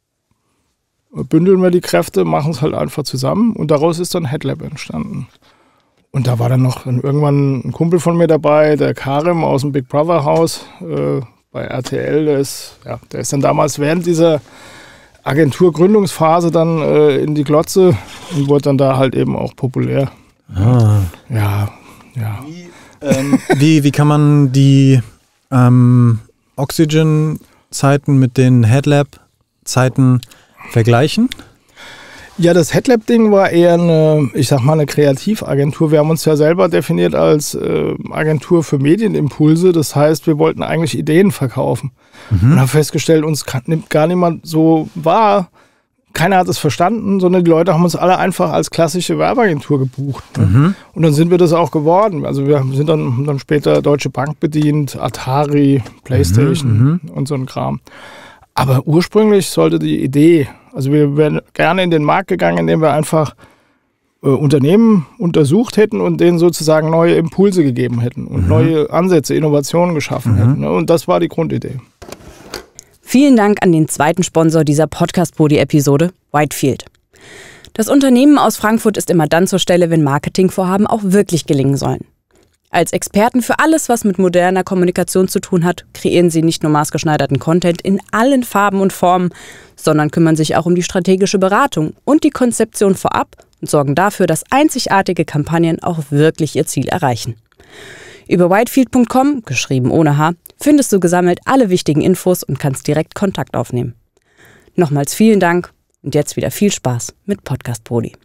bündeln wir die Kräfte, machen es halt einfach zusammen. Und daraus ist dann Headlab entstanden. Und da war dann noch dann irgendwann ein Kumpel von mir dabei, der Karim aus dem Big Brother Haus äh, bei R T L. Der ist, ja, der ist dann damals während dieser Agenturgründungsphase dann äh, in die Glotze und wurde dann da halt eben auch populär. Ah. Ja, ja. Wie, ähm, wie, wie kann man die ähm, Oxygen-Zeiten mit den Headlab-Zeiten vergleichen? Ja, das Headlab-Ding war eher eine, ich sag mal, eine Kreativagentur. Wir haben uns ja selber definiert als äh, Agentur für Medienimpulse. Das heißt, wir wollten eigentlich Ideen verkaufen. Mhm. Und haben festgestellt, uns kann, nimmt gar niemand so wahr. Keiner hat es verstanden, sondern die Leute haben uns alle einfach als klassische Werbeagentur gebucht. Ne? Mhm. Und dann sind wir das auch geworden. Also wir sind dann, haben dann später Deutsche Bank bedient, Atari, Playstation mhm. und so ein Kram. Aber ursprünglich sollte die Idee, also wir wären gerne in den Markt gegangen, indem wir einfach äh, Unternehmen untersucht hätten und denen sozusagen neue Impulse gegeben hätten und mhm. neue Ansätze, Innovationen geschaffen mhm. hätten. Ne? Und das war die Grundidee. Vielen Dank an den zweiten Sponsor dieser Podcast-Podi-Episode, Whitefield. Das Unternehmen aus Frankfurt ist immer dann zur Stelle, wenn Marketingvorhaben auch wirklich gelingen sollen. Als Experten für alles, was mit moderner Kommunikation zu tun hat, kreieren sie nicht nur maßgeschneiderten Content in allen Farben und Formen, sondern kümmern sich auch um die strategische Beratung und die Konzeption vorab und sorgen dafür, dass einzigartige Kampagnen auch wirklich ihr Ziel erreichen. Über whitefield punkt com, geschrieben ohne H, findest du gesammelt alle wichtigen Infos und kannst direkt Kontakt aufnehmen. Nochmals vielen Dank und jetzt wieder viel Spaß mit Podcast Podi.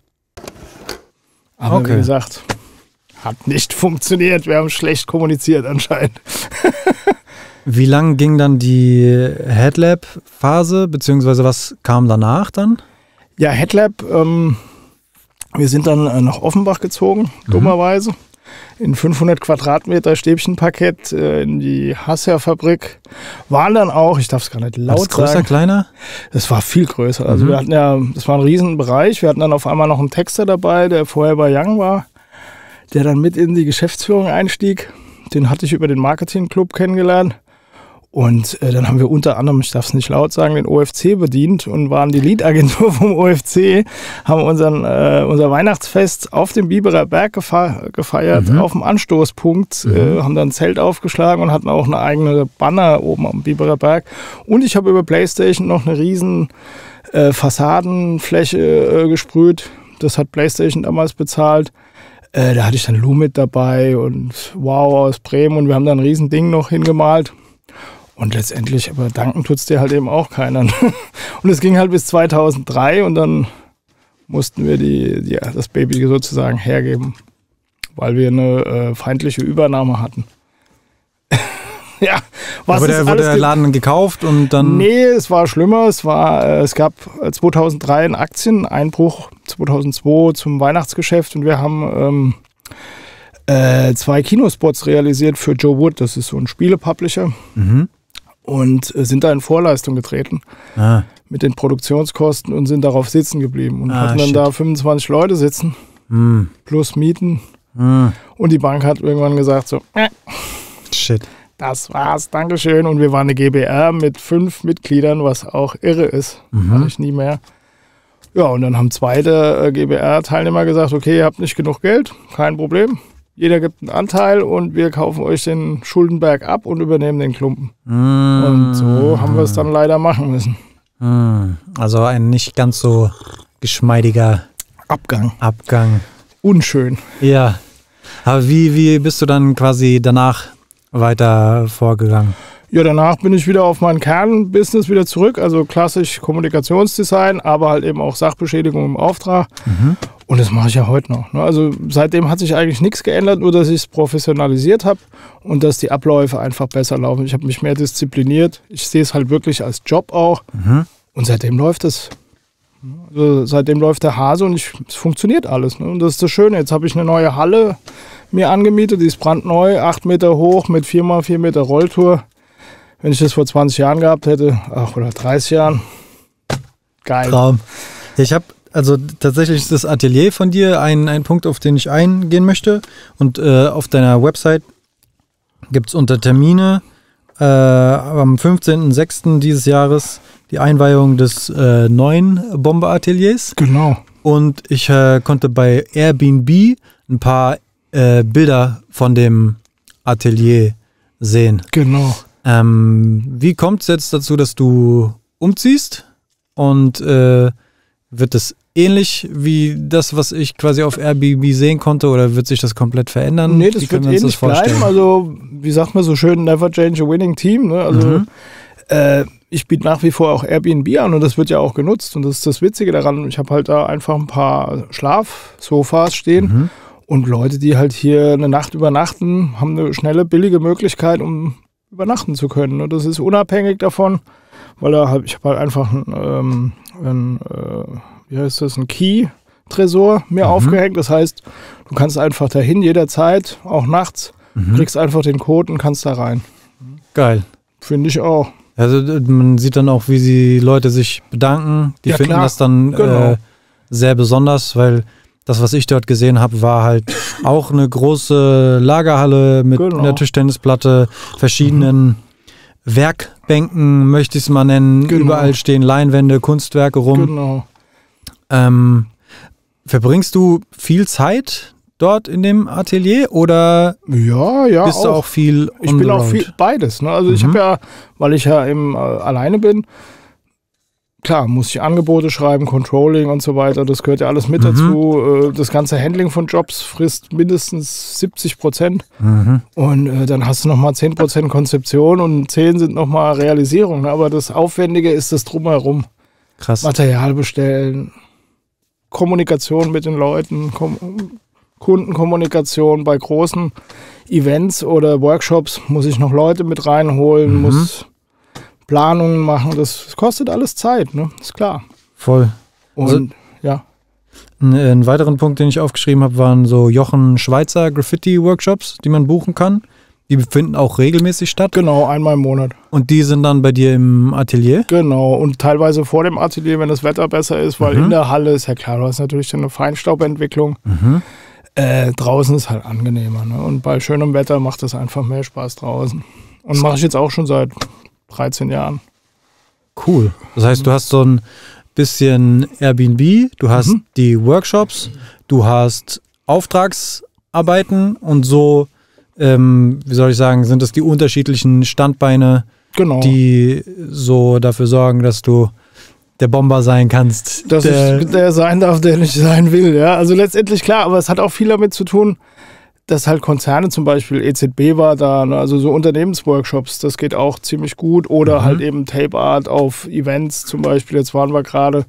Aber okay. Wie gesagt, hat nicht funktioniert. Wir haben schlecht kommuniziert anscheinend. Wie lang ging dann die Headlab-Phase, beziehungsweise was kam danach dann? Ja, Headlab, ähm, wir sind dann äh, nach Offenbach gezogen, mhm. dummerweise. In fünfhundert Quadratmeter Stäbchenparkett äh, in die Hasser-Fabrik. Waren dann auch, ich darf es gar nicht laut sagen. Größer, kleiner? Das war viel größer. Also mhm. wir hatten ja, das war ein Riesenbereich. Wir hatten dann auf einmal noch einen Texter dabei, der vorher bei Young war, der dann mit in die Geschäftsführung einstieg. Den hatte ich über den Marketing-Club kennengelernt. Und äh, dann haben wir unter anderem, ich darf es nicht laut sagen, den O F C bedient und waren die Lead-Agentur vom O F C, haben unseren, äh, unser Weihnachtsfest auf dem Biberer Berg gefe- gefeiert, mhm. auf dem Anstoßpunkt, mhm. äh, haben dann ein Zelt aufgeschlagen und hatten auch eine eigene Banner oben am Biberer Berg. Und ich habe über PlayStation noch eine riesen äh, Fassadenfläche äh, gesprüht. Das hat PlayStation damals bezahlt. Äh, da hatte ich dann Lumit dabei und Wow aus Bremen und wir haben da ein riesen Ding noch hingemalt. Und letztendlich, aber danken tut es dir halt eben auch keiner. Und es ging halt bis zweitausenddrei und dann mussten wir die, die, das Baby sozusagen hergeben, weil wir eine äh, feindliche Übernahme hatten. Ja, was aber der, wurde der Laden gekauft und dann... Nee, es war schlimmer. Es, war, äh, es gab zweitausenddrei einen Aktieneinbruch, zweitausendzwei zum Weihnachtsgeschäft und wir haben ähm, äh, zwei Kinospots realisiert für Joe Wood. Das ist so ein Spielepublisher. Mhm. Und äh, sind da in Vorleistung getreten ah. mit den Produktionskosten und sind darauf sitzen geblieben und ah, hatten dann shit. da fünfundzwanzig Leute sitzen, mm. plus Mieten. Mm. Und die Bank hat irgendwann gesagt so, äh, shit. Das war's, Dankeschön. Und wir waren eine G b R mit fünf Mitgliedern, was auch irre ist. Mhm. Hatte ich nie mehr. Ja, und dann haben zwei der äh, G b R-Teilnehmer gesagt, okay, ihr habt nicht genug Geld, kein Problem. Jeder gibt einen Anteil und wir kaufen euch den Schuldenberg ab und übernehmen den Klumpen. Mm. Und so haben wir es dann leider machen müssen. Mm. Also ein nicht ganz so geschmeidiger Abgang. Abgang. Unschön. Ja. Aber wie, wie bist du dann quasi danach weiter vorgegangen? Ja, danach bin ich wieder auf mein Kernbusiness wieder zurück, also klassisch Kommunikationsdesign, aber halt eben auch Sachbeschädigung im Auftrag. Mhm. Und das mache ich ja heute noch. Also seitdem hat sich eigentlich nichts geändert, nur dass ich es professionalisiert habe und dass die Abläufe einfach besser laufen. Ich habe mich mehr diszipliniert. Ich sehe es halt wirklich als Job auch. Mhm. Und seitdem läuft es. Also seitdem läuft der Hase und ich, es funktioniert alles. Und das ist das Schöne. Jetzt habe ich eine neue Halle mir angemietet, die ist brandneu, acht Meter hoch mit vier mal vier Meter Rolltour. Wenn ich das vor zwanzig Jahren gehabt hätte, ach, oder dreißig Jahren, Geil. Traum. Ja, ich habe also tatsächlich ist das Atelier von dir ein, ein Punkt, auf den ich eingehen möchte. Und äh, auf deiner Website gibt es unter Termine äh, am fünfzehnten sechsten dieses Jahres die Einweihung des äh, neuen Bomber-Ateliers. Genau. Und ich äh, konnte bei Airbnb ein paar äh, Bilder von dem Atelier sehen. Genau. Ähm, wie kommt es jetzt dazu, dass du umziehst? Und äh, wird es ähnlich wie das, was ich quasi auf Airbnb sehen konnte, oder wird sich das komplett verändern? Nee, das wie wird wir uns ähnlich das vorstellen? bleiben. Also, wie sagt man so schön, never change a winning team. Ne? Also, Mhm. äh, ich biete nach wie vor auch Airbnb an und das wird ja auch genutzt. Und das ist das Witzige daran. Ich habe halt da einfach ein paar Schlafsofas stehen. Mhm. Und Leute, die halt hier eine Nacht übernachten, haben eine schnelle, billige Möglichkeit, um übernachten zu können. Und das ist unabhängig davon, weil da hab, ich habe halt einfach ein, ähm, ein äh, wie heißt das, ein Key-Tresor mir Mhm. aufgehängt. Das heißt, du kannst einfach dahin jederzeit, auch nachts, Mhm. kriegst einfach den Code und kannst da rein. Geil. Finde ich auch. Also man sieht dann auch, wie die Leute sich bedanken. Die Ja, finden klar. das dann Genau. äh, sehr besonders, weil das, was ich dort gesehen habe, war halt auch eine große Lagerhalle mit Genau. einer Tischtennisplatte, verschiedenen Werkbänken, möchte ich es mal nennen. Genau. Überall stehen Leinwände, Kunstwerke rum. Genau. Ähm, verbringst du viel Zeit dort in dem Atelier oder Ja, ja. bist du auch viel on Ich bin the auch road? viel beides. Ne? Also ich Mhm. habe ja, weil ich ja eben äh, alleine bin, klar, muss ich Angebote schreiben, Controlling und so weiter. Das gehört ja alles mit Mhm. dazu. Äh, das ganze Handling von Jobs frisst mindestens siebzig Prozent. Mhm. Und äh, dann hast du nochmal zehn Prozent Konzeption und zehn sind nochmal Realisierung. Ne? Aber das Aufwendige ist das Drumherum. Krass. Material bestellen, Kommunikation mit den Leuten, Kom Kundenkommunikation bei großen Events oder Workshops muss ich noch Leute mit reinholen, Mhm. muss Planungen machen. Das, das kostet alles Zeit, ne? Ist klar. Voll. Und Also- ja, Ein, ein weiteren Punkt, den ich aufgeschrieben habe, waren so Jochen Schweizer Graffiti-Workshops, die man buchen kann. Die finden auch regelmäßig statt. genau, einmal im Monat. Und die sind dann bei dir im Atelier? Genau. Und teilweise vor dem Atelier, wenn das Wetter besser ist, weil Mhm. in der Halle ist ja klar, du hast natürlich dann eine Feinstaubentwicklung. Mhm. Äh, draußen ist halt angenehmer. Ne? Und bei schönem Wetter macht es einfach mehr Spaß draußen. Und mache ich jetzt auch schon seit dreizehn Jahren. Cool. Das heißt, du hast so ein bisschen Airbnb, du hast Mhm. die Workshops, du hast Auftragsarbeiten und so, ähm, wie soll ich sagen, sind das die unterschiedlichen Standbeine, Genau. die so dafür sorgen, dass du der Bomber sein kannst. Dass der, ich der sein darf, der ich sein will. Ja? Also letztendlich klar, aber es hat auch viel damit zu tun, dass halt Konzerne zum Beispiel, E Z B war da, ne? Also so Unternehmensworkshops, das geht auch ziemlich gut. Oder Mhm. halt eben Tape Art auf Events zum Beispiel. Jetzt waren wir gerade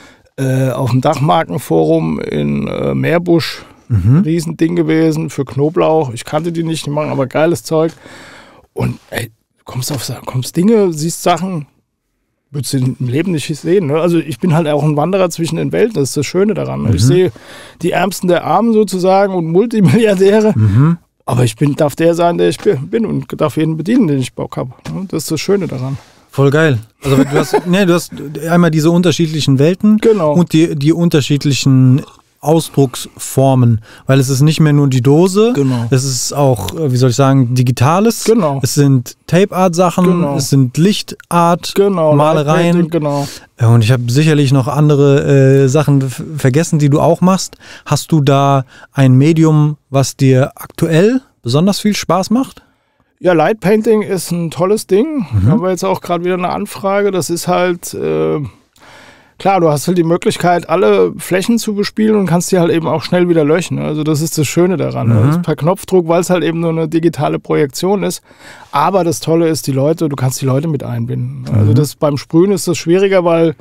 äh, auf dem Dachmarkenforum in äh, Meerbusch. Mhm. Riesending gewesen für Knoblauch. Ich kannte die nicht, die machen aber geiles Zeug. Und ey, du kommst auf kommst Dinge, siehst Sachen, würdest du im Leben nicht sehen. Ne? Also ich bin halt auch ein Wanderer zwischen den Welten, das ist das Schöne daran. Ne? Ich Mhm. sehe die Ärmsten der Armen sozusagen und Multimilliardäre, Mhm. aber ich bin, darf der sein, der ich bin und darf jeden bedienen, den ich Bock habe. Ne? Das ist das Schöne daran. Voll geil. Also du hast, nee, du hast einmal diese unterschiedlichen Welten Genau. und die, die unterschiedlichen Ausdrucksformen, weil es ist nicht mehr nur die Dose, Genau. es ist auch, äh, wie soll ich sagen, Digitales, Genau. es sind Tape-Art-Sachen, Genau. es sind Lichtart, Genau. Malereien. Lightpainting, Genau. Ja, und ich habe sicherlich noch andere äh, Sachen f- vergessen, die du auch machst. Hast du da ein Medium, was dir aktuell besonders viel Spaß macht? Ja, Lightpainting ist ein tolles Ding. Mhm. Da haben wir jetzt auch gerade wieder eine Anfrage. Das ist halt, äh, klar, du hast halt die Möglichkeit, alle Flächen zu bespielen und kannst die halt eben auch schnell wieder löschen. Also das ist das Schöne daran. Mhm. Das ist per Knopfdruck, weil es halt eben nur eine digitale Projektion ist. Aber das Tolle ist, die Leute, du kannst die Leute mit einbinden. Also Mhm. das beim Sprühen ist das schwieriger, weil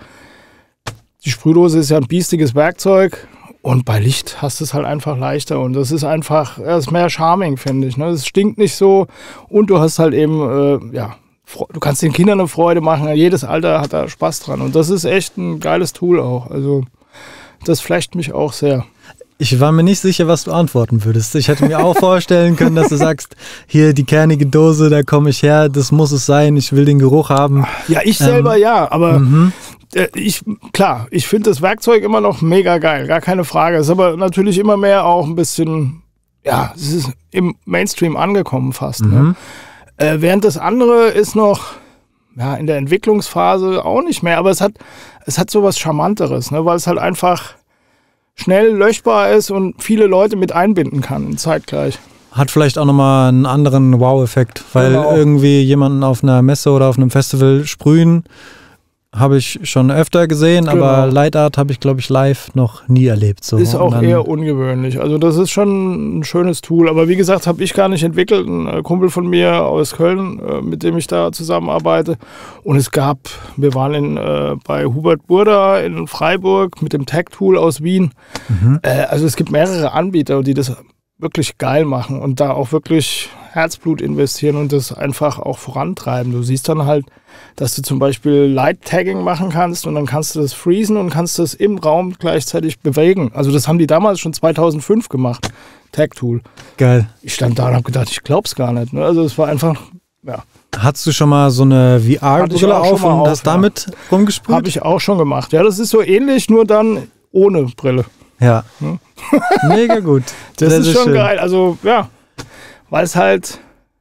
die Sprühdose ist ja ein biestiges Werkzeug. Und bei Licht hast du es halt einfach leichter und das ist einfach, ja, ist mehr charming, finde ich. Ne? Es stinkt nicht so und du hast halt eben, äh, ja, Fre- du kannst den Kindern eine Freude machen. Jedes Alter hat da Spaß dran und das ist echt ein geiles Tool auch. Also das flasht mich auch sehr. Ich war mir nicht sicher, was du antworten würdest. Ich hätte mir auch vorstellen können, dass du sagst, hier die kernige Dose, da komme ich her, das muss es sein, ich will den Geruch haben. Ja, ich selber ja, aber Mhm. äh, ich, klar, ich finde das Werkzeug immer noch mega geil, gar keine Frage. Es ist aber natürlich immer mehr auch ein bisschen, ja, es ist im Mainstream angekommen fast. Mhm. Ne? Äh, während das andere ist noch ja, in der Entwicklungsphase auch nicht mehr, aber es hat, es hat so was Charmanteres, ne? Weil es halt einfach schnell löschbar ist und viele Leute mit einbinden kann zeitgleich. Hat vielleicht auch nochmal einen anderen Wow-Effekt, weil Genau. irgendwie jemanden auf einer Messe oder auf einem Festival sprühen, habe ich schon öfter gesehen, Genau. aber Light Art habe ich, glaube ich, live noch nie erlebt. So. Ist Und auch dann, eher ungewöhnlich. Also das ist schon ein schönes Tool. Aber wie gesagt, habe ich gar nicht entwickelt. Ein Kumpel von mir aus Köln, äh, mit dem ich da zusammenarbeite. Und es gab, wir waren in, äh, bei Hubert Burda in Freiburg mit dem Tag-Tool aus Wien. Mhm. Äh, also es gibt mehrere Anbieter, die das wirklich geil machen und da auch wirklich Herzblut investieren und das einfach auch vorantreiben. Du siehst dann halt, dass du zum Beispiel Light-Tagging machen kannst und dann kannst du das freezen und kannst das im Raum gleichzeitig bewegen. Also das haben die damals schon zweitausendfünf gemacht, Tag-Tool. Geil. Ich stand da und habe gedacht, ich glaub's gar nicht. Ne? Also es war einfach, ja, Hattest du schon mal so eine V Hatte ich R-Brille auch schon auf mal und auf, hast ja. damit rumgesprüht? habe ich auch schon gemacht. Ja, das ist so ähnlich, nur dann ohne Brille. Ja. Hm? Mega gut. Das Sehr, ist sehr schon schön. geil. Also, ja, weil es halt.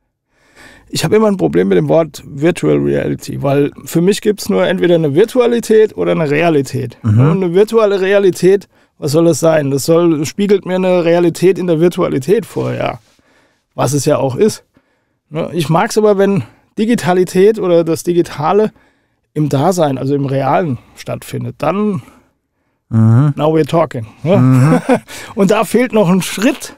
Ich habe immer ein Problem mit dem Wort Virtual Reality, weil für mich gibt es nur entweder eine Virtualität oder eine Realität. Mhm. Und eine virtuelle Realität, was soll das sein? Das soll, spiegelt mir eine Realität in der Virtualität vor, ja. Was es ja auch ist. Ne? Ich mag es aber, wenn Digitalität oder das Digitale im Dasein, also im Realen stattfindet. Dann, Mhm. now we're talking. Ne? Mhm. Und da fehlt noch ein Schritt,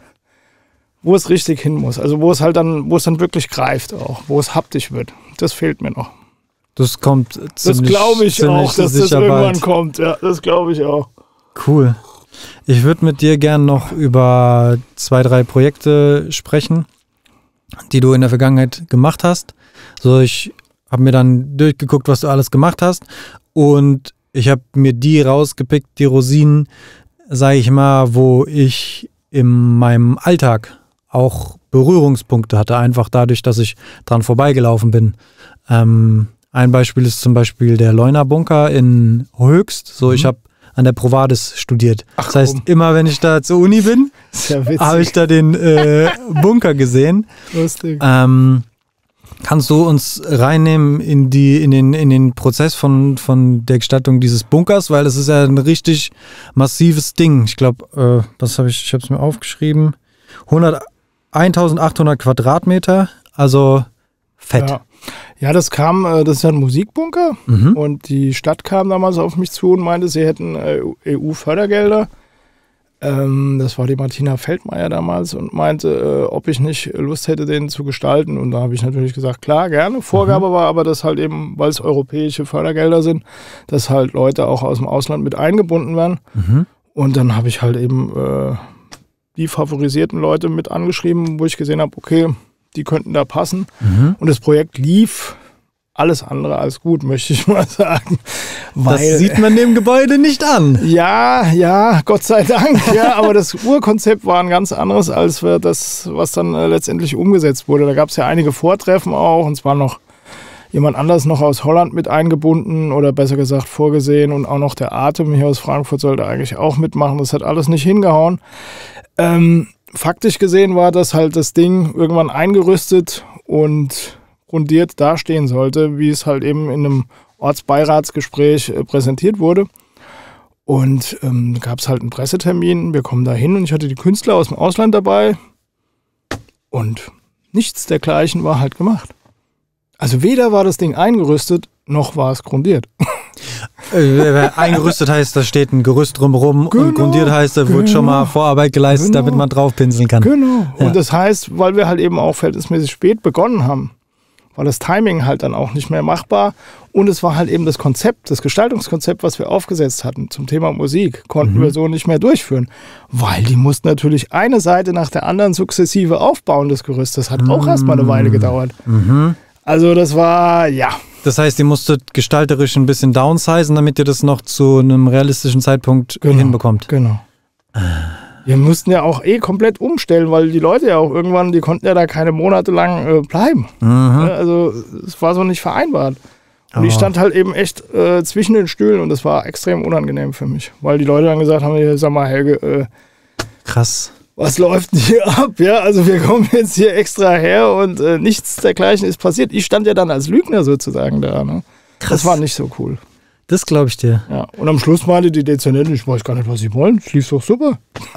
wo es richtig hin muss. Also wo es halt dann, wo es dann wirklich greift auch, wo es haptisch wird. Das fehlt mir noch. Das kommt Das ziemlich glaube ich ziemlich auch, dass das sicher irgendwann bald. kommt. Ja, das glaube ich auch. Cool. Ich würde mit dir gern noch über zwei, drei Projekte sprechen, die du in der Vergangenheit gemacht hast. So, ich habe mir dann durchgeguckt, was du alles gemacht hast und ich habe mir die rausgepickt, die Rosinen, sage ich mal, wo ich in meinem Alltag auch Berührungspunkte hatte, einfach dadurch, dass ich dran vorbeigelaufen bin. Ähm, ein Beispiel ist zum Beispiel der Leuna-Bunker in Höchst. So, Mhm. ich habe an der Provadis studiert. Ach, das heißt, komm. immer wenn ich da zur Uni bin, Sehr witzig. habe ich da den äh, Bunker gesehen. Lustig. Ähm, kannst du uns reinnehmen in die in den in den Prozess von von der Gestaltung dieses Bunkers, weil das ist ja ein richtig massives Ding. Ich glaube, äh, was habe ich? Ich habe es mir aufgeschrieben. eintausendachthundert Quadratmeter, also fett. Ja. ja, das kam, äh, das ist ja ein Musikbunker Mhm. und die Stadt kam damals auf mich zu und meinte, sie hätten äh, E U-Fördergelder. Ähm, das war die Martina Feldmeier damals und meinte, äh, ob ich nicht Lust hätte, den zu gestalten. Und da habe ich natürlich gesagt, klar, gerne. Vorgabe Mhm. war aber, dass halt eben, weil es europäische Fördergelder sind, dass halt Leute auch aus dem Ausland mit eingebunden werden. Mhm. Und dann habe ich halt eben äh, die favorisierten Leute mit angeschrieben, wo ich gesehen habe, okay, die könnten da passen. Mhm. Und das Projekt lief alles andere als gut, möchte ich mal sagen. Das Weil, sieht man dem Gebäude nicht an. ja, ja, Gott sei Dank. Ja, aber das Urkonzept war ein ganz anderes als wir das, was dann äh, letztendlich umgesetzt wurde. Da gab es ja einige Vortreffen auch und zwar noch jemand anders noch aus Holland mit eingebunden oder besser gesagt vorgesehen und auch noch der Atem hier aus Frankfurt sollte eigentlich auch mitmachen. Das hat alles nicht hingehauen. Ähm, faktisch gesehen war das halt das Ding irgendwann eingerüstet und grundiert dastehen sollte, wie es halt eben in einem Ortsbeiratsgespräch äh, präsentiert wurde. Und ähm, gab es halt einen Pressetermin, wir kommen da hin und ich hatte die Künstler aus dem Ausland dabei und nichts dergleichen war halt gemacht. Also weder war das Ding eingerüstet, noch war es grundiert. Äh, eingerüstet heißt, da steht ein Gerüst drumherum Genau, und grundiert heißt, da wird genau. schon mal Vorarbeit geleistet, Genau. damit man drauf pinseln kann. Genau. Ja. Und das heißt, weil wir halt eben auch verhältnismäßig spät begonnen haben, war das Timing halt dann auch nicht mehr machbar. Und es war halt eben das Konzept, das Gestaltungskonzept, was wir aufgesetzt hatten zum Thema Musik, konnten Mhm. wir so nicht mehr durchführen. Weil die mussten natürlich eine Seite nach der anderen sukzessive aufbauen, das Gerüst. Das hat auch erst mal eine Weile gedauert. Mhm. Also das war, ja, Das heißt, ihr musstet gestalterisch ein bisschen downsizen, damit ihr das noch zu einem realistischen Zeitpunkt Genau. hinbekommt. genau. Wir mussten ja auch eh komplett umstellen, weil die Leute ja auch irgendwann, die konnten ja da keine Monate lang äh, bleiben. Mhm. Ne? Also es war so nicht vereinbart. Und oh. ich stand halt eben echt äh, zwischen den Stühlen und das war extrem unangenehm für mich, weil die Leute dann gesagt haben, hier, sag mal Helge, äh, krass. Was läuft denn hier ab? Ja, also wir kommen jetzt hier extra her und äh, nichts dergleichen ist passiert. Ich stand ja dann als Lügner sozusagen da. Ne? Das war nicht so cool. Das glaube ich dir. Ja. Und am Schluss meinte die Dezernentin, ich weiß gar nicht, was sie wollen. Es lief doch super.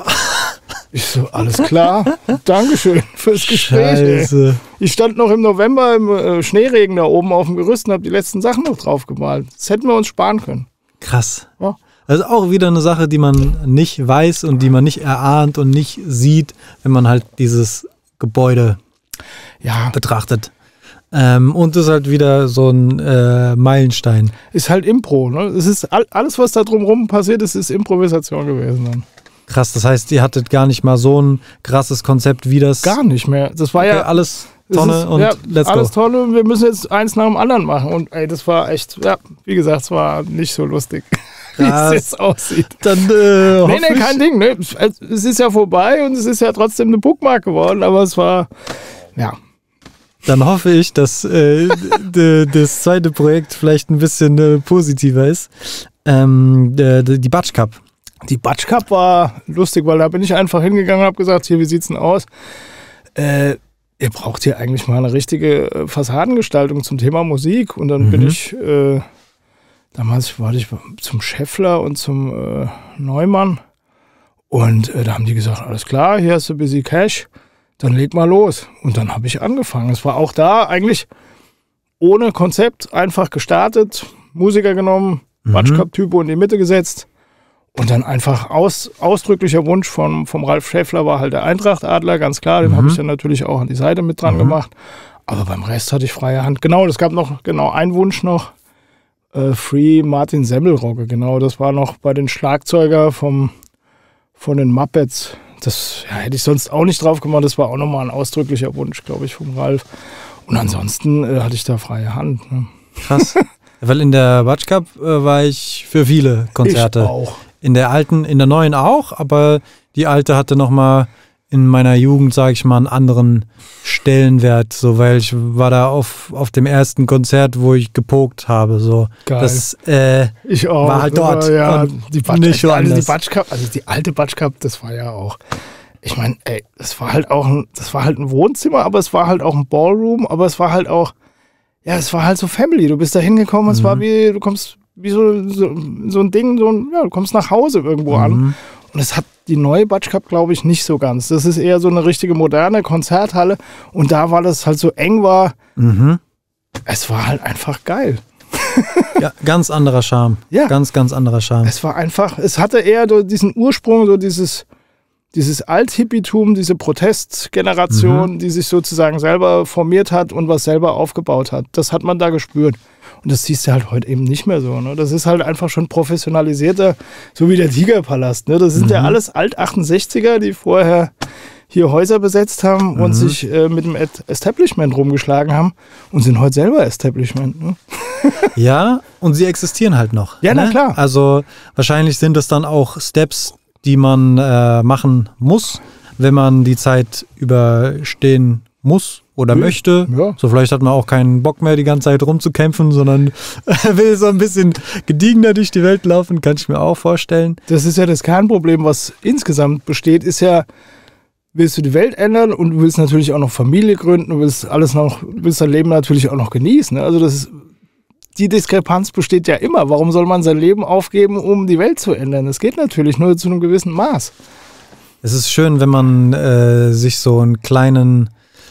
Ich so, alles klar. Dankeschön fürs Gespräch. Ey. Ich stand noch im November im äh, Schneeregen da oben auf dem Gerüst und habe die letzten Sachen noch drauf gemalt. Das hätten wir uns sparen können. Krass. Ja. Also auch wieder eine Sache, die man nicht weiß und die man nicht erahnt und nicht sieht, wenn man halt dieses Gebäude ja. betrachtet. Ähm, und das ist halt wieder so ein äh, Meilenstein. Ist halt Impro, ne? Es ist all, alles, was da drumherum passiert ist, ist Improvisation gewesen dann. Krass, das heißt, ihr hattet gar nicht mal so ein krasses Konzept wie das. Gar nicht mehr. Das war okay, ja alles Tonne ist, und ja, let's go. Alles Tonne und wir müssen jetzt eins nach dem anderen machen. Und ey, das war echt, ja, wie gesagt, es war nicht so lustig. Wie es jetzt aussieht. Dann, äh, nee, nee, kein Ding. Ne? Es ist ja vorbei und es ist ja trotzdem eine Bookmark geworden, aber es war, ja. Dann hoffe ich, dass äh, d- das zweite Projekt vielleicht ein bisschen äh, positiver ist. Ähm, d- die Batsch Cup. Die Batsch Cup war lustig, weil da bin ich einfach hingegangen und habe gesagt, hier, wie sieht's denn aus? Äh, ihr braucht hier eigentlich mal eine richtige Fassadengestaltung zum Thema Musik. Und dann mhm. bin ich... Äh, Damals war ich zum Scheffler und zum äh, Neumann und äh, da haben die gesagt, alles klar, hier hast du ein bisschen Cash, dann leg mal los. Und dann habe ich angefangen. Es war auch da eigentlich ohne Konzept, einfach gestartet, Musiker genommen, mhm. Batsch Cup Typo in die Mitte gesetzt und dann einfach aus, ausdrücklicher Wunsch von, vom Ralf Scheffler war halt der Eintracht-Adler, ganz klar, den mhm. habe ich dann natürlich auch an die Seite mit dran mhm. gemacht. Aber beim Rest hatte ich freie Hand. Genau, es gab noch genau einen Wunsch noch. Free Martin Semmelrogge, genau. Das war noch bei den Schlagzeuger vom, von den Muppets. Das ja, hätte ich sonst auch nicht drauf gemacht. Das war auch nochmal ein ausdrücklicher Wunsch, glaube ich, vom Ralf. Und ansonsten äh, hatte ich da freie Hand. Ne? Krass. Weil in der Batsch Cup äh, war ich für viele Konzerte. Ich auch. In der alten, in der neuen auch, aber die alte hatte nochmal in meiner Jugend, sage ich mal, einen anderen Stellenwert, so, weil ich war da auf, auf dem ersten Konzert, wo ich gepokt habe, so. Geil. Das äh, ich auch. war halt dort. Ja, und die Batsch, nicht also die Batsch Cup, also die alte Batsch Cup, das war ja auch, ich meine, ey, das war halt auch ein, das war halt ein Wohnzimmer, aber es war halt auch ein Ballroom, aber es war halt auch, ja, es war halt so Family. Du bist da hingekommen, es mhm. war wie, du kommst wie so, so, so ein Ding, so ein, ja, du kommst nach Hause irgendwo mhm. an. Und das hat die neue Batsch Cup, glaube ich, nicht so ganz. Das ist eher so eine richtige moderne Konzerthalle. Und da war das halt so eng war. Mhm. Es war halt einfach geil. Ja, ganz anderer Charme. Ja. Ganz, ganz anderer Charme. Es war einfach, es hatte eher so diesen Ursprung, so dieses, dieses Alt-Hippietum, diese Protestgeneration, mhm. die sich sozusagen selber formiert hat und was selber aufgebaut hat. Das hat man da gespürt. Und das siehst du halt heute eben nicht mehr so. Ne? Das ist halt einfach schon professionalisierter, so wie der Tigerpalast. Ne? Das sind mhm. ja alles Alt-achtundsechziger, die vorher hier Häuser besetzt haben mhm. und sich äh, mit dem Establishment rumgeschlagen haben und sind heute selber Establishment. Ne? Ja, und sie existieren halt noch. Ja, ne? na klar. Also wahrscheinlich sind das dann auch Steps, die man äh, machen muss, wenn man die Zeit überstehen muss oder ja. möchte. Ja. So, vielleicht hat man auch keinen Bock mehr, die ganze Zeit rumzukämpfen, sondern will so ein bisschen gediegener durch die Welt laufen, kann ich mir auch vorstellen. Das ist ja das Kernproblem, was insgesamt besteht, ist ja, willst du die Welt ändern und du willst natürlich auch noch Familie gründen, du willst alles noch, willst dein Leben natürlich auch noch genießen. Also das ist, die Diskrepanz besteht ja immer. Warum soll man sein Leben aufgeben, um die Welt zu ändern? Das geht natürlich nur zu einem gewissen Maß. Es ist schön, wenn man äh, sich so einen kleinen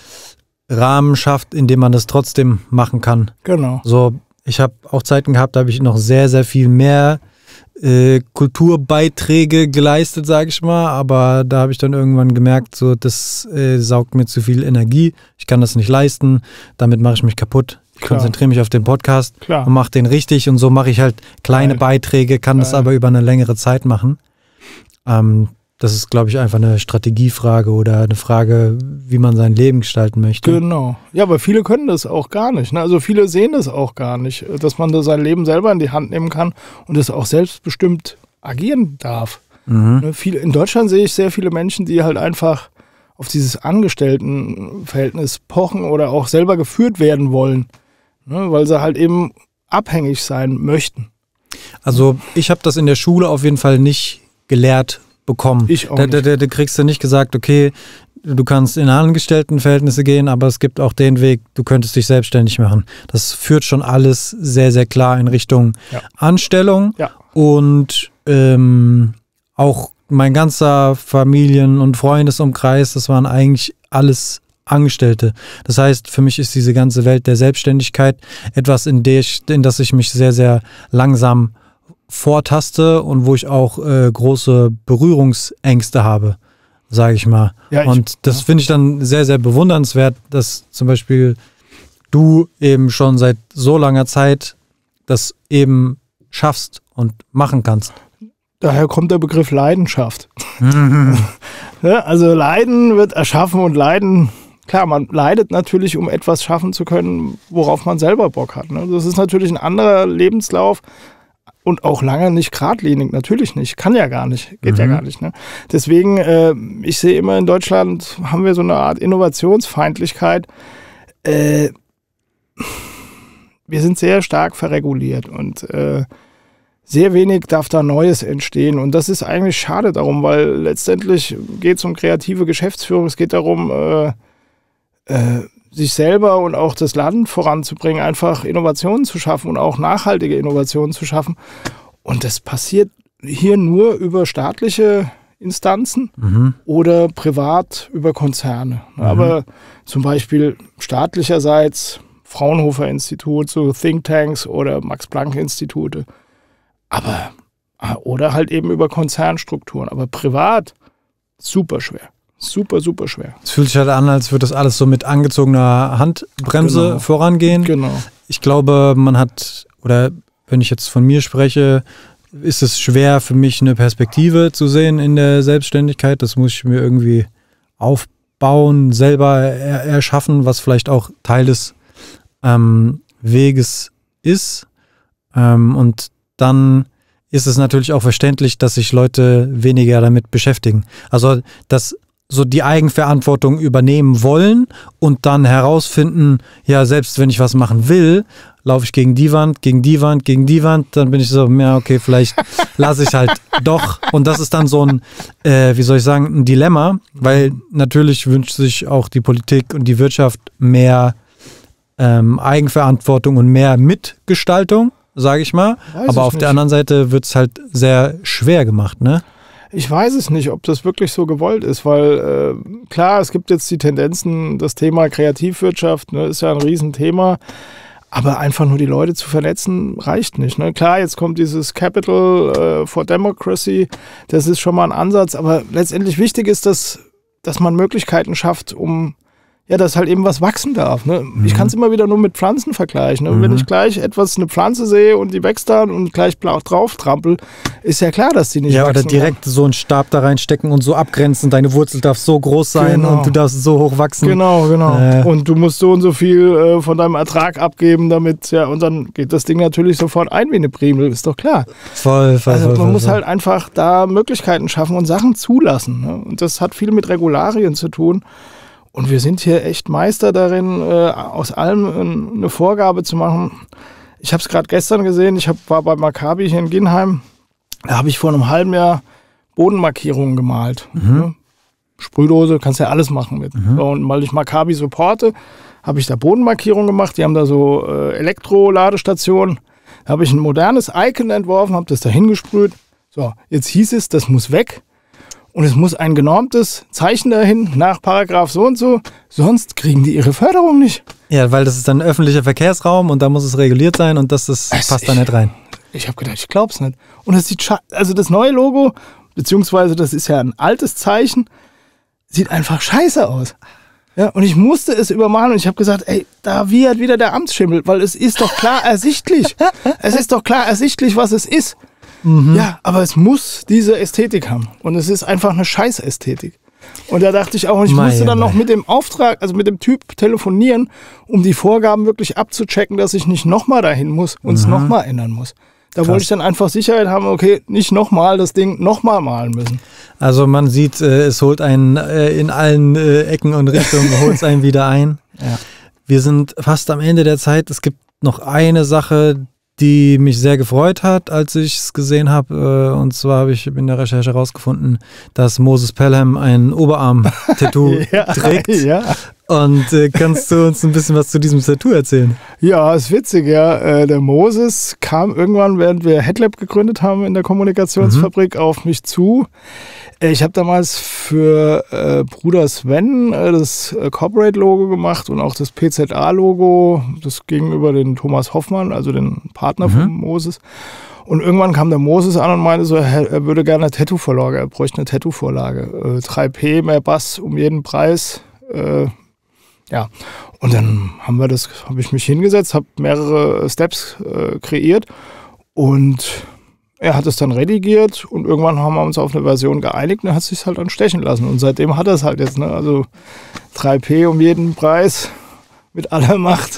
Rahmen schafft, in dem man das trotzdem machen kann. Genau. So, ich habe auch Zeiten gehabt, da habe ich noch sehr, sehr viel mehr äh, Kulturbeiträge geleistet, sage ich mal, aber da habe ich dann irgendwann gemerkt, so, das äh, saugt mir zu viel Energie, ich kann das nicht leisten, damit mache ich mich kaputt. Ich Klar. konzentriere mich auf den Podcast Klar. und mache den richtig und so mache ich halt kleine Geil. Beiträge, kann Geil. das aber über eine längere Zeit machen. Ähm, Das ist, glaube ich, einfach eine Strategiefrage oder eine Frage, wie man sein Leben gestalten möchte. Genau. Ja, aber viele können das auch gar nicht. Ne? Also viele sehen das auch gar nicht, dass man da sein Leben selber in die Hand nehmen kann und es auch selbstbestimmt agieren darf. Mhm. Ne? Viele, in Deutschland sehe ich sehr viele Menschen, die halt einfach auf dieses Angestelltenverhältnis pochen oder auch selber geführt werden wollen. Ne? Weil sie halt eben abhängig sein möchten. Also ich habe das in der Schule auf jeden Fall nicht gelehrt bekommen. Ich auch da, nicht. Da, da, da kriegst du nicht gesagt, okay, du kannst in Angestelltenverhältnisse gehen, aber es gibt auch den Weg, du könntest dich selbstständig machen. Das führt schon alles sehr, sehr klar in Richtung Ja. Anstellung Ja. und ähm, auch mein ganzer Familien- und Freundesumkreis, das waren eigentlich alles Angestellte. Das heißt, für mich ist diese ganze Welt der Selbstständigkeit etwas, in, der ich, in das ich mich sehr, sehr langsam vortaste und wo ich auch äh, große Berührungsängste habe, sage ich mal. Ja, ich- und das ja. finde ich dann sehr, sehr bewundernswert, dass zum Beispiel du eben schon seit so langer Zeit das eben schaffst und machen kannst. Daher kommt der Begriff Leidenschaft. Ja, also Leiden wird erschaffen und Leiden, klar, man leidet natürlich, um etwas schaffen zu können, worauf man selber Bock hat. Ne? Das ist natürlich ein anderer Lebenslauf und auch lange nicht geradlinig, natürlich nicht, kann ja gar nicht, geht Mhm. ja gar nicht. Ne? Deswegen, äh, ich sehe immer in Deutschland, haben wir so eine Art Innovationsfeindlichkeit. Äh, wir sind sehr stark verreguliert und äh, sehr wenig darf da Neues entstehen. Und das ist eigentlich schade darum, weil letztendlich geht es um kreative Geschäftsführung. Es geht darum, äh, äh, sich selber und auch das Land voranzubringen, einfach Innovationen zu schaffen und auch nachhaltige Innovationen zu schaffen. Und das passiert hier nur über staatliche Instanzen Mhm. oder privat über Konzerne. Aber zum Beispiel staatlicherseits Fraunhofer-Institut, so Thinktanks oder Max-Planck-Institute. Aber, oder halt eben über Konzernstrukturen. Aber privat, super schwer. Super, super schwer. Es fühlt sich halt an, als würde das alles so mit angezogener Handbremse Genau. vorangehen. Genau. Ich glaube, man hat, oder wenn ich jetzt von mir spreche, ist es schwer für mich eine Perspektive zu sehen in der Selbstständigkeit. Das muss ich mir irgendwie aufbauen, selber er erschaffen, was vielleicht auch Teil des ähm, Weges ist. Ähm, und dann ist es natürlich auch verständlich, dass sich Leute weniger damit beschäftigen. Also, dass so die Eigenverantwortung übernehmen wollen und dann herausfinden, ja, selbst wenn ich was machen will, laufe ich gegen die Wand, gegen die Wand, gegen die Wand, dann bin ich so, ja, okay, vielleicht lasse ich halt doch. Und das ist dann so ein, äh, wie soll ich sagen, ein Dilemma, weil natürlich wünscht sich auch die Politik und die Wirtschaft mehr ähm, Eigenverantwortung und mehr Mitgestaltung, sage ich mal. Weiß Aber ich auf nicht. der anderen Seite wird es halt sehr schwer gemacht, ne? Ich weiß es nicht, ob das wirklich so gewollt ist, weil äh, klar, es gibt jetzt die Tendenzen, das Thema Kreativwirtschaft, ne, ist ja ein Riesenthema, aber einfach nur die Leute zu vernetzen, reicht nicht. Ne? Klar, jetzt kommt dieses Capital äh, for Democracy, das ist schon mal ein Ansatz, aber letztendlich wichtig ist, dass, dass man Möglichkeiten schafft, um ja, dass halt eben was wachsen darf. Ne? Mhm. Ich kann es immer wieder nur mit Pflanzen vergleichen. Ne? Mhm. Wenn ich gleich etwas, eine Pflanze sehe und die wächst dann und gleich blau drauf trampel, ist ja klar, dass die nicht Ja, wachsen oder direkt so einen Stab da reinstecken und so abgrenzen. Deine Wurzel darf so groß sein Genau. und du darfst so hoch wachsen. Genau, genau. Äh. Und du musst so und so viel äh, von deinem Ertrag abgeben, damit, ja, und dann geht das Ding natürlich sofort ein wie eine Primel, ist doch klar. Voll, voll, Also voll, man voll, muss voll. halt einfach da Möglichkeiten schaffen und Sachen zulassen. Ne? Und das hat viel mit Regularien zu tun. Und wir sind hier echt Meister darin, äh, aus allem äh, eine Vorgabe zu machen. Ich habe es gerade gestern gesehen, ich hab, war bei Maccabi hier in Ginheim. Da habe ich vor einem halben Jahr Bodenmarkierungen gemalt. Mhm. Ne? Sprühdose, kannst ja alles machen mit. Mhm. So, und weil ich Maccabi supporte, habe ich da Bodenmarkierungen gemacht. Die haben da so äh, Elektroladestationen. Da habe ich ein modernes Icon entworfen, habe das da hingesprüht. So, jetzt hieß es, das muss weg. Und es muss ein genormtes Zeichen dahin, nach Paragraph so und so. Sonst kriegen die ihre Förderung nicht. Ja, weil das ist dann ein öffentlicher Verkehrsraum und da muss es reguliert sein und das, das Es- passt da ich- nicht rein. Ich habe gedacht, ich glaub's nicht. Und es sieht scha- also das neue Logo, beziehungsweise das ist ja ein altes Zeichen, sieht einfach scheiße aus. Ja, und ich musste es übermalen und ich habe gesagt, ey, da wiehert wieder der Amtsschimmel, weil es ist doch klar ersichtlich. Es ist doch klar ersichtlich, was es ist. Ja, aber es muss diese Ästhetik haben. Und es ist einfach eine Scheißästhetik. Und da dachte ich auch, und ich Mei, musste dann mei. noch mit dem Auftrag, also mit dem Typ telefonieren, um die Vorgaben wirklich abzuchecken, dass ich nicht nochmal dahin muss und es nochmal ändern muss. Da Krass. wollte ich dann einfach Sicherheit haben, okay, nicht nochmal das Ding nochmal malen müssen. Also man sieht, äh, es holt einen äh, in allen äh, Ecken und Richtungen, holt es einen wieder ein. Ja. Wir sind fast am Ende der Zeit. Es gibt noch eine Sache, die mich sehr gefreut hat, als ich es gesehen habe. Und zwar habe ich in der Recherche herausgefunden, dass Moses Pelham ein Oberarm-Tattoo ja, trägt. Ja. Und äh, kannst du uns ein bisschen was zu diesem Tattoo erzählen? Ja, ist witzig, ja. Äh, der Moses kam irgendwann, während wir Headlab gegründet haben in der Kommunikationsfabrik, mhm. auf mich zu. Ich habe damals für äh, Bruder Sven äh, das äh, Corporate-Logo gemacht und auch das P Z A-Logo, das gegenüber den Thomas Hoffmann, also den Partner mhm. von Moses. Und irgendwann kam der Moses an und meinte so, er, er würde gerne eine Tattoo-Vorlage, er bräuchte eine Tattoo-Vorlage. Äh, drei P, mehr Bass um jeden Preis. Äh, ja, und dann haben wir das, habe ich mich hingesetzt, habe mehrere Steps äh, kreiert und er hat es dann redigiert und irgendwann haben wir uns auf eine Version geeinigt und er hat es sich halt dann stechen lassen. Und seitdem hat er es halt jetzt, ne? Also drei P um jeden Preis mit aller Macht.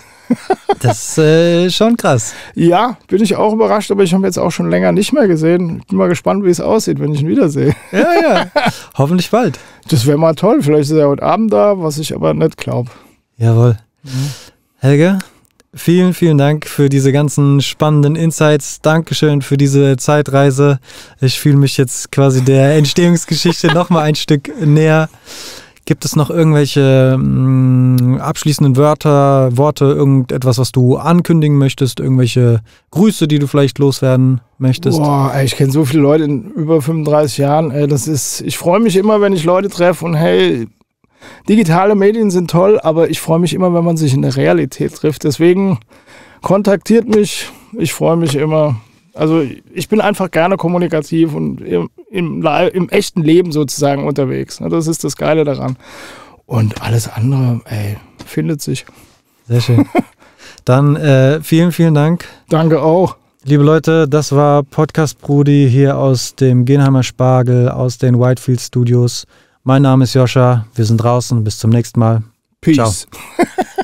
Das ist äh, schon krass. Ja, bin ich auch überrascht, aber ich habe jetzt auch schon länger nicht mehr gesehen. Ich bin mal gespannt, wie es aussieht, wenn ich ihn wiedersehe. Ja, ja. Hoffentlich bald. Das wäre mal toll. Vielleicht ist er heute Abend da, was ich aber nicht glaube. Jawohl. Mhm. Helge, vielen, vielen Dank für diese ganzen spannenden Insights. Dankeschön für diese Zeitreise. Ich fühle mich jetzt quasi der Entstehungsgeschichte noch mal ein Stück näher. Gibt es noch irgendwelche mh, abschließenden Wörter, Worte, irgendetwas, was du ankündigen möchtest? Irgendwelche Grüße, die du vielleicht loswerden möchtest? Boah, ey, ich kenne so viele Leute in über fünfunddreißig Jahren. Ey, das ist, ich freue mich immer, wenn ich Leute treffe und hey, digitale Medien sind toll, aber ich freue mich immer, wenn man sich in der Realität trifft. Deswegen kontaktiert mich, ich freue mich immer. Also ich bin einfach gerne kommunikativ und im, im, im echten Leben sozusagen unterwegs. Das ist das Geile daran. Und alles andere, ey, findet sich. Sehr schön. Dann äh, vielen, vielen Dank. Danke auch. Liebe Leute, das war Podcast Brudi hier aus dem Genheimer Spargel, aus den Whitefield Studios. Mein Name ist Joscha, wir sind draußen, bis zum nächsten Mal. Peace. Ciao.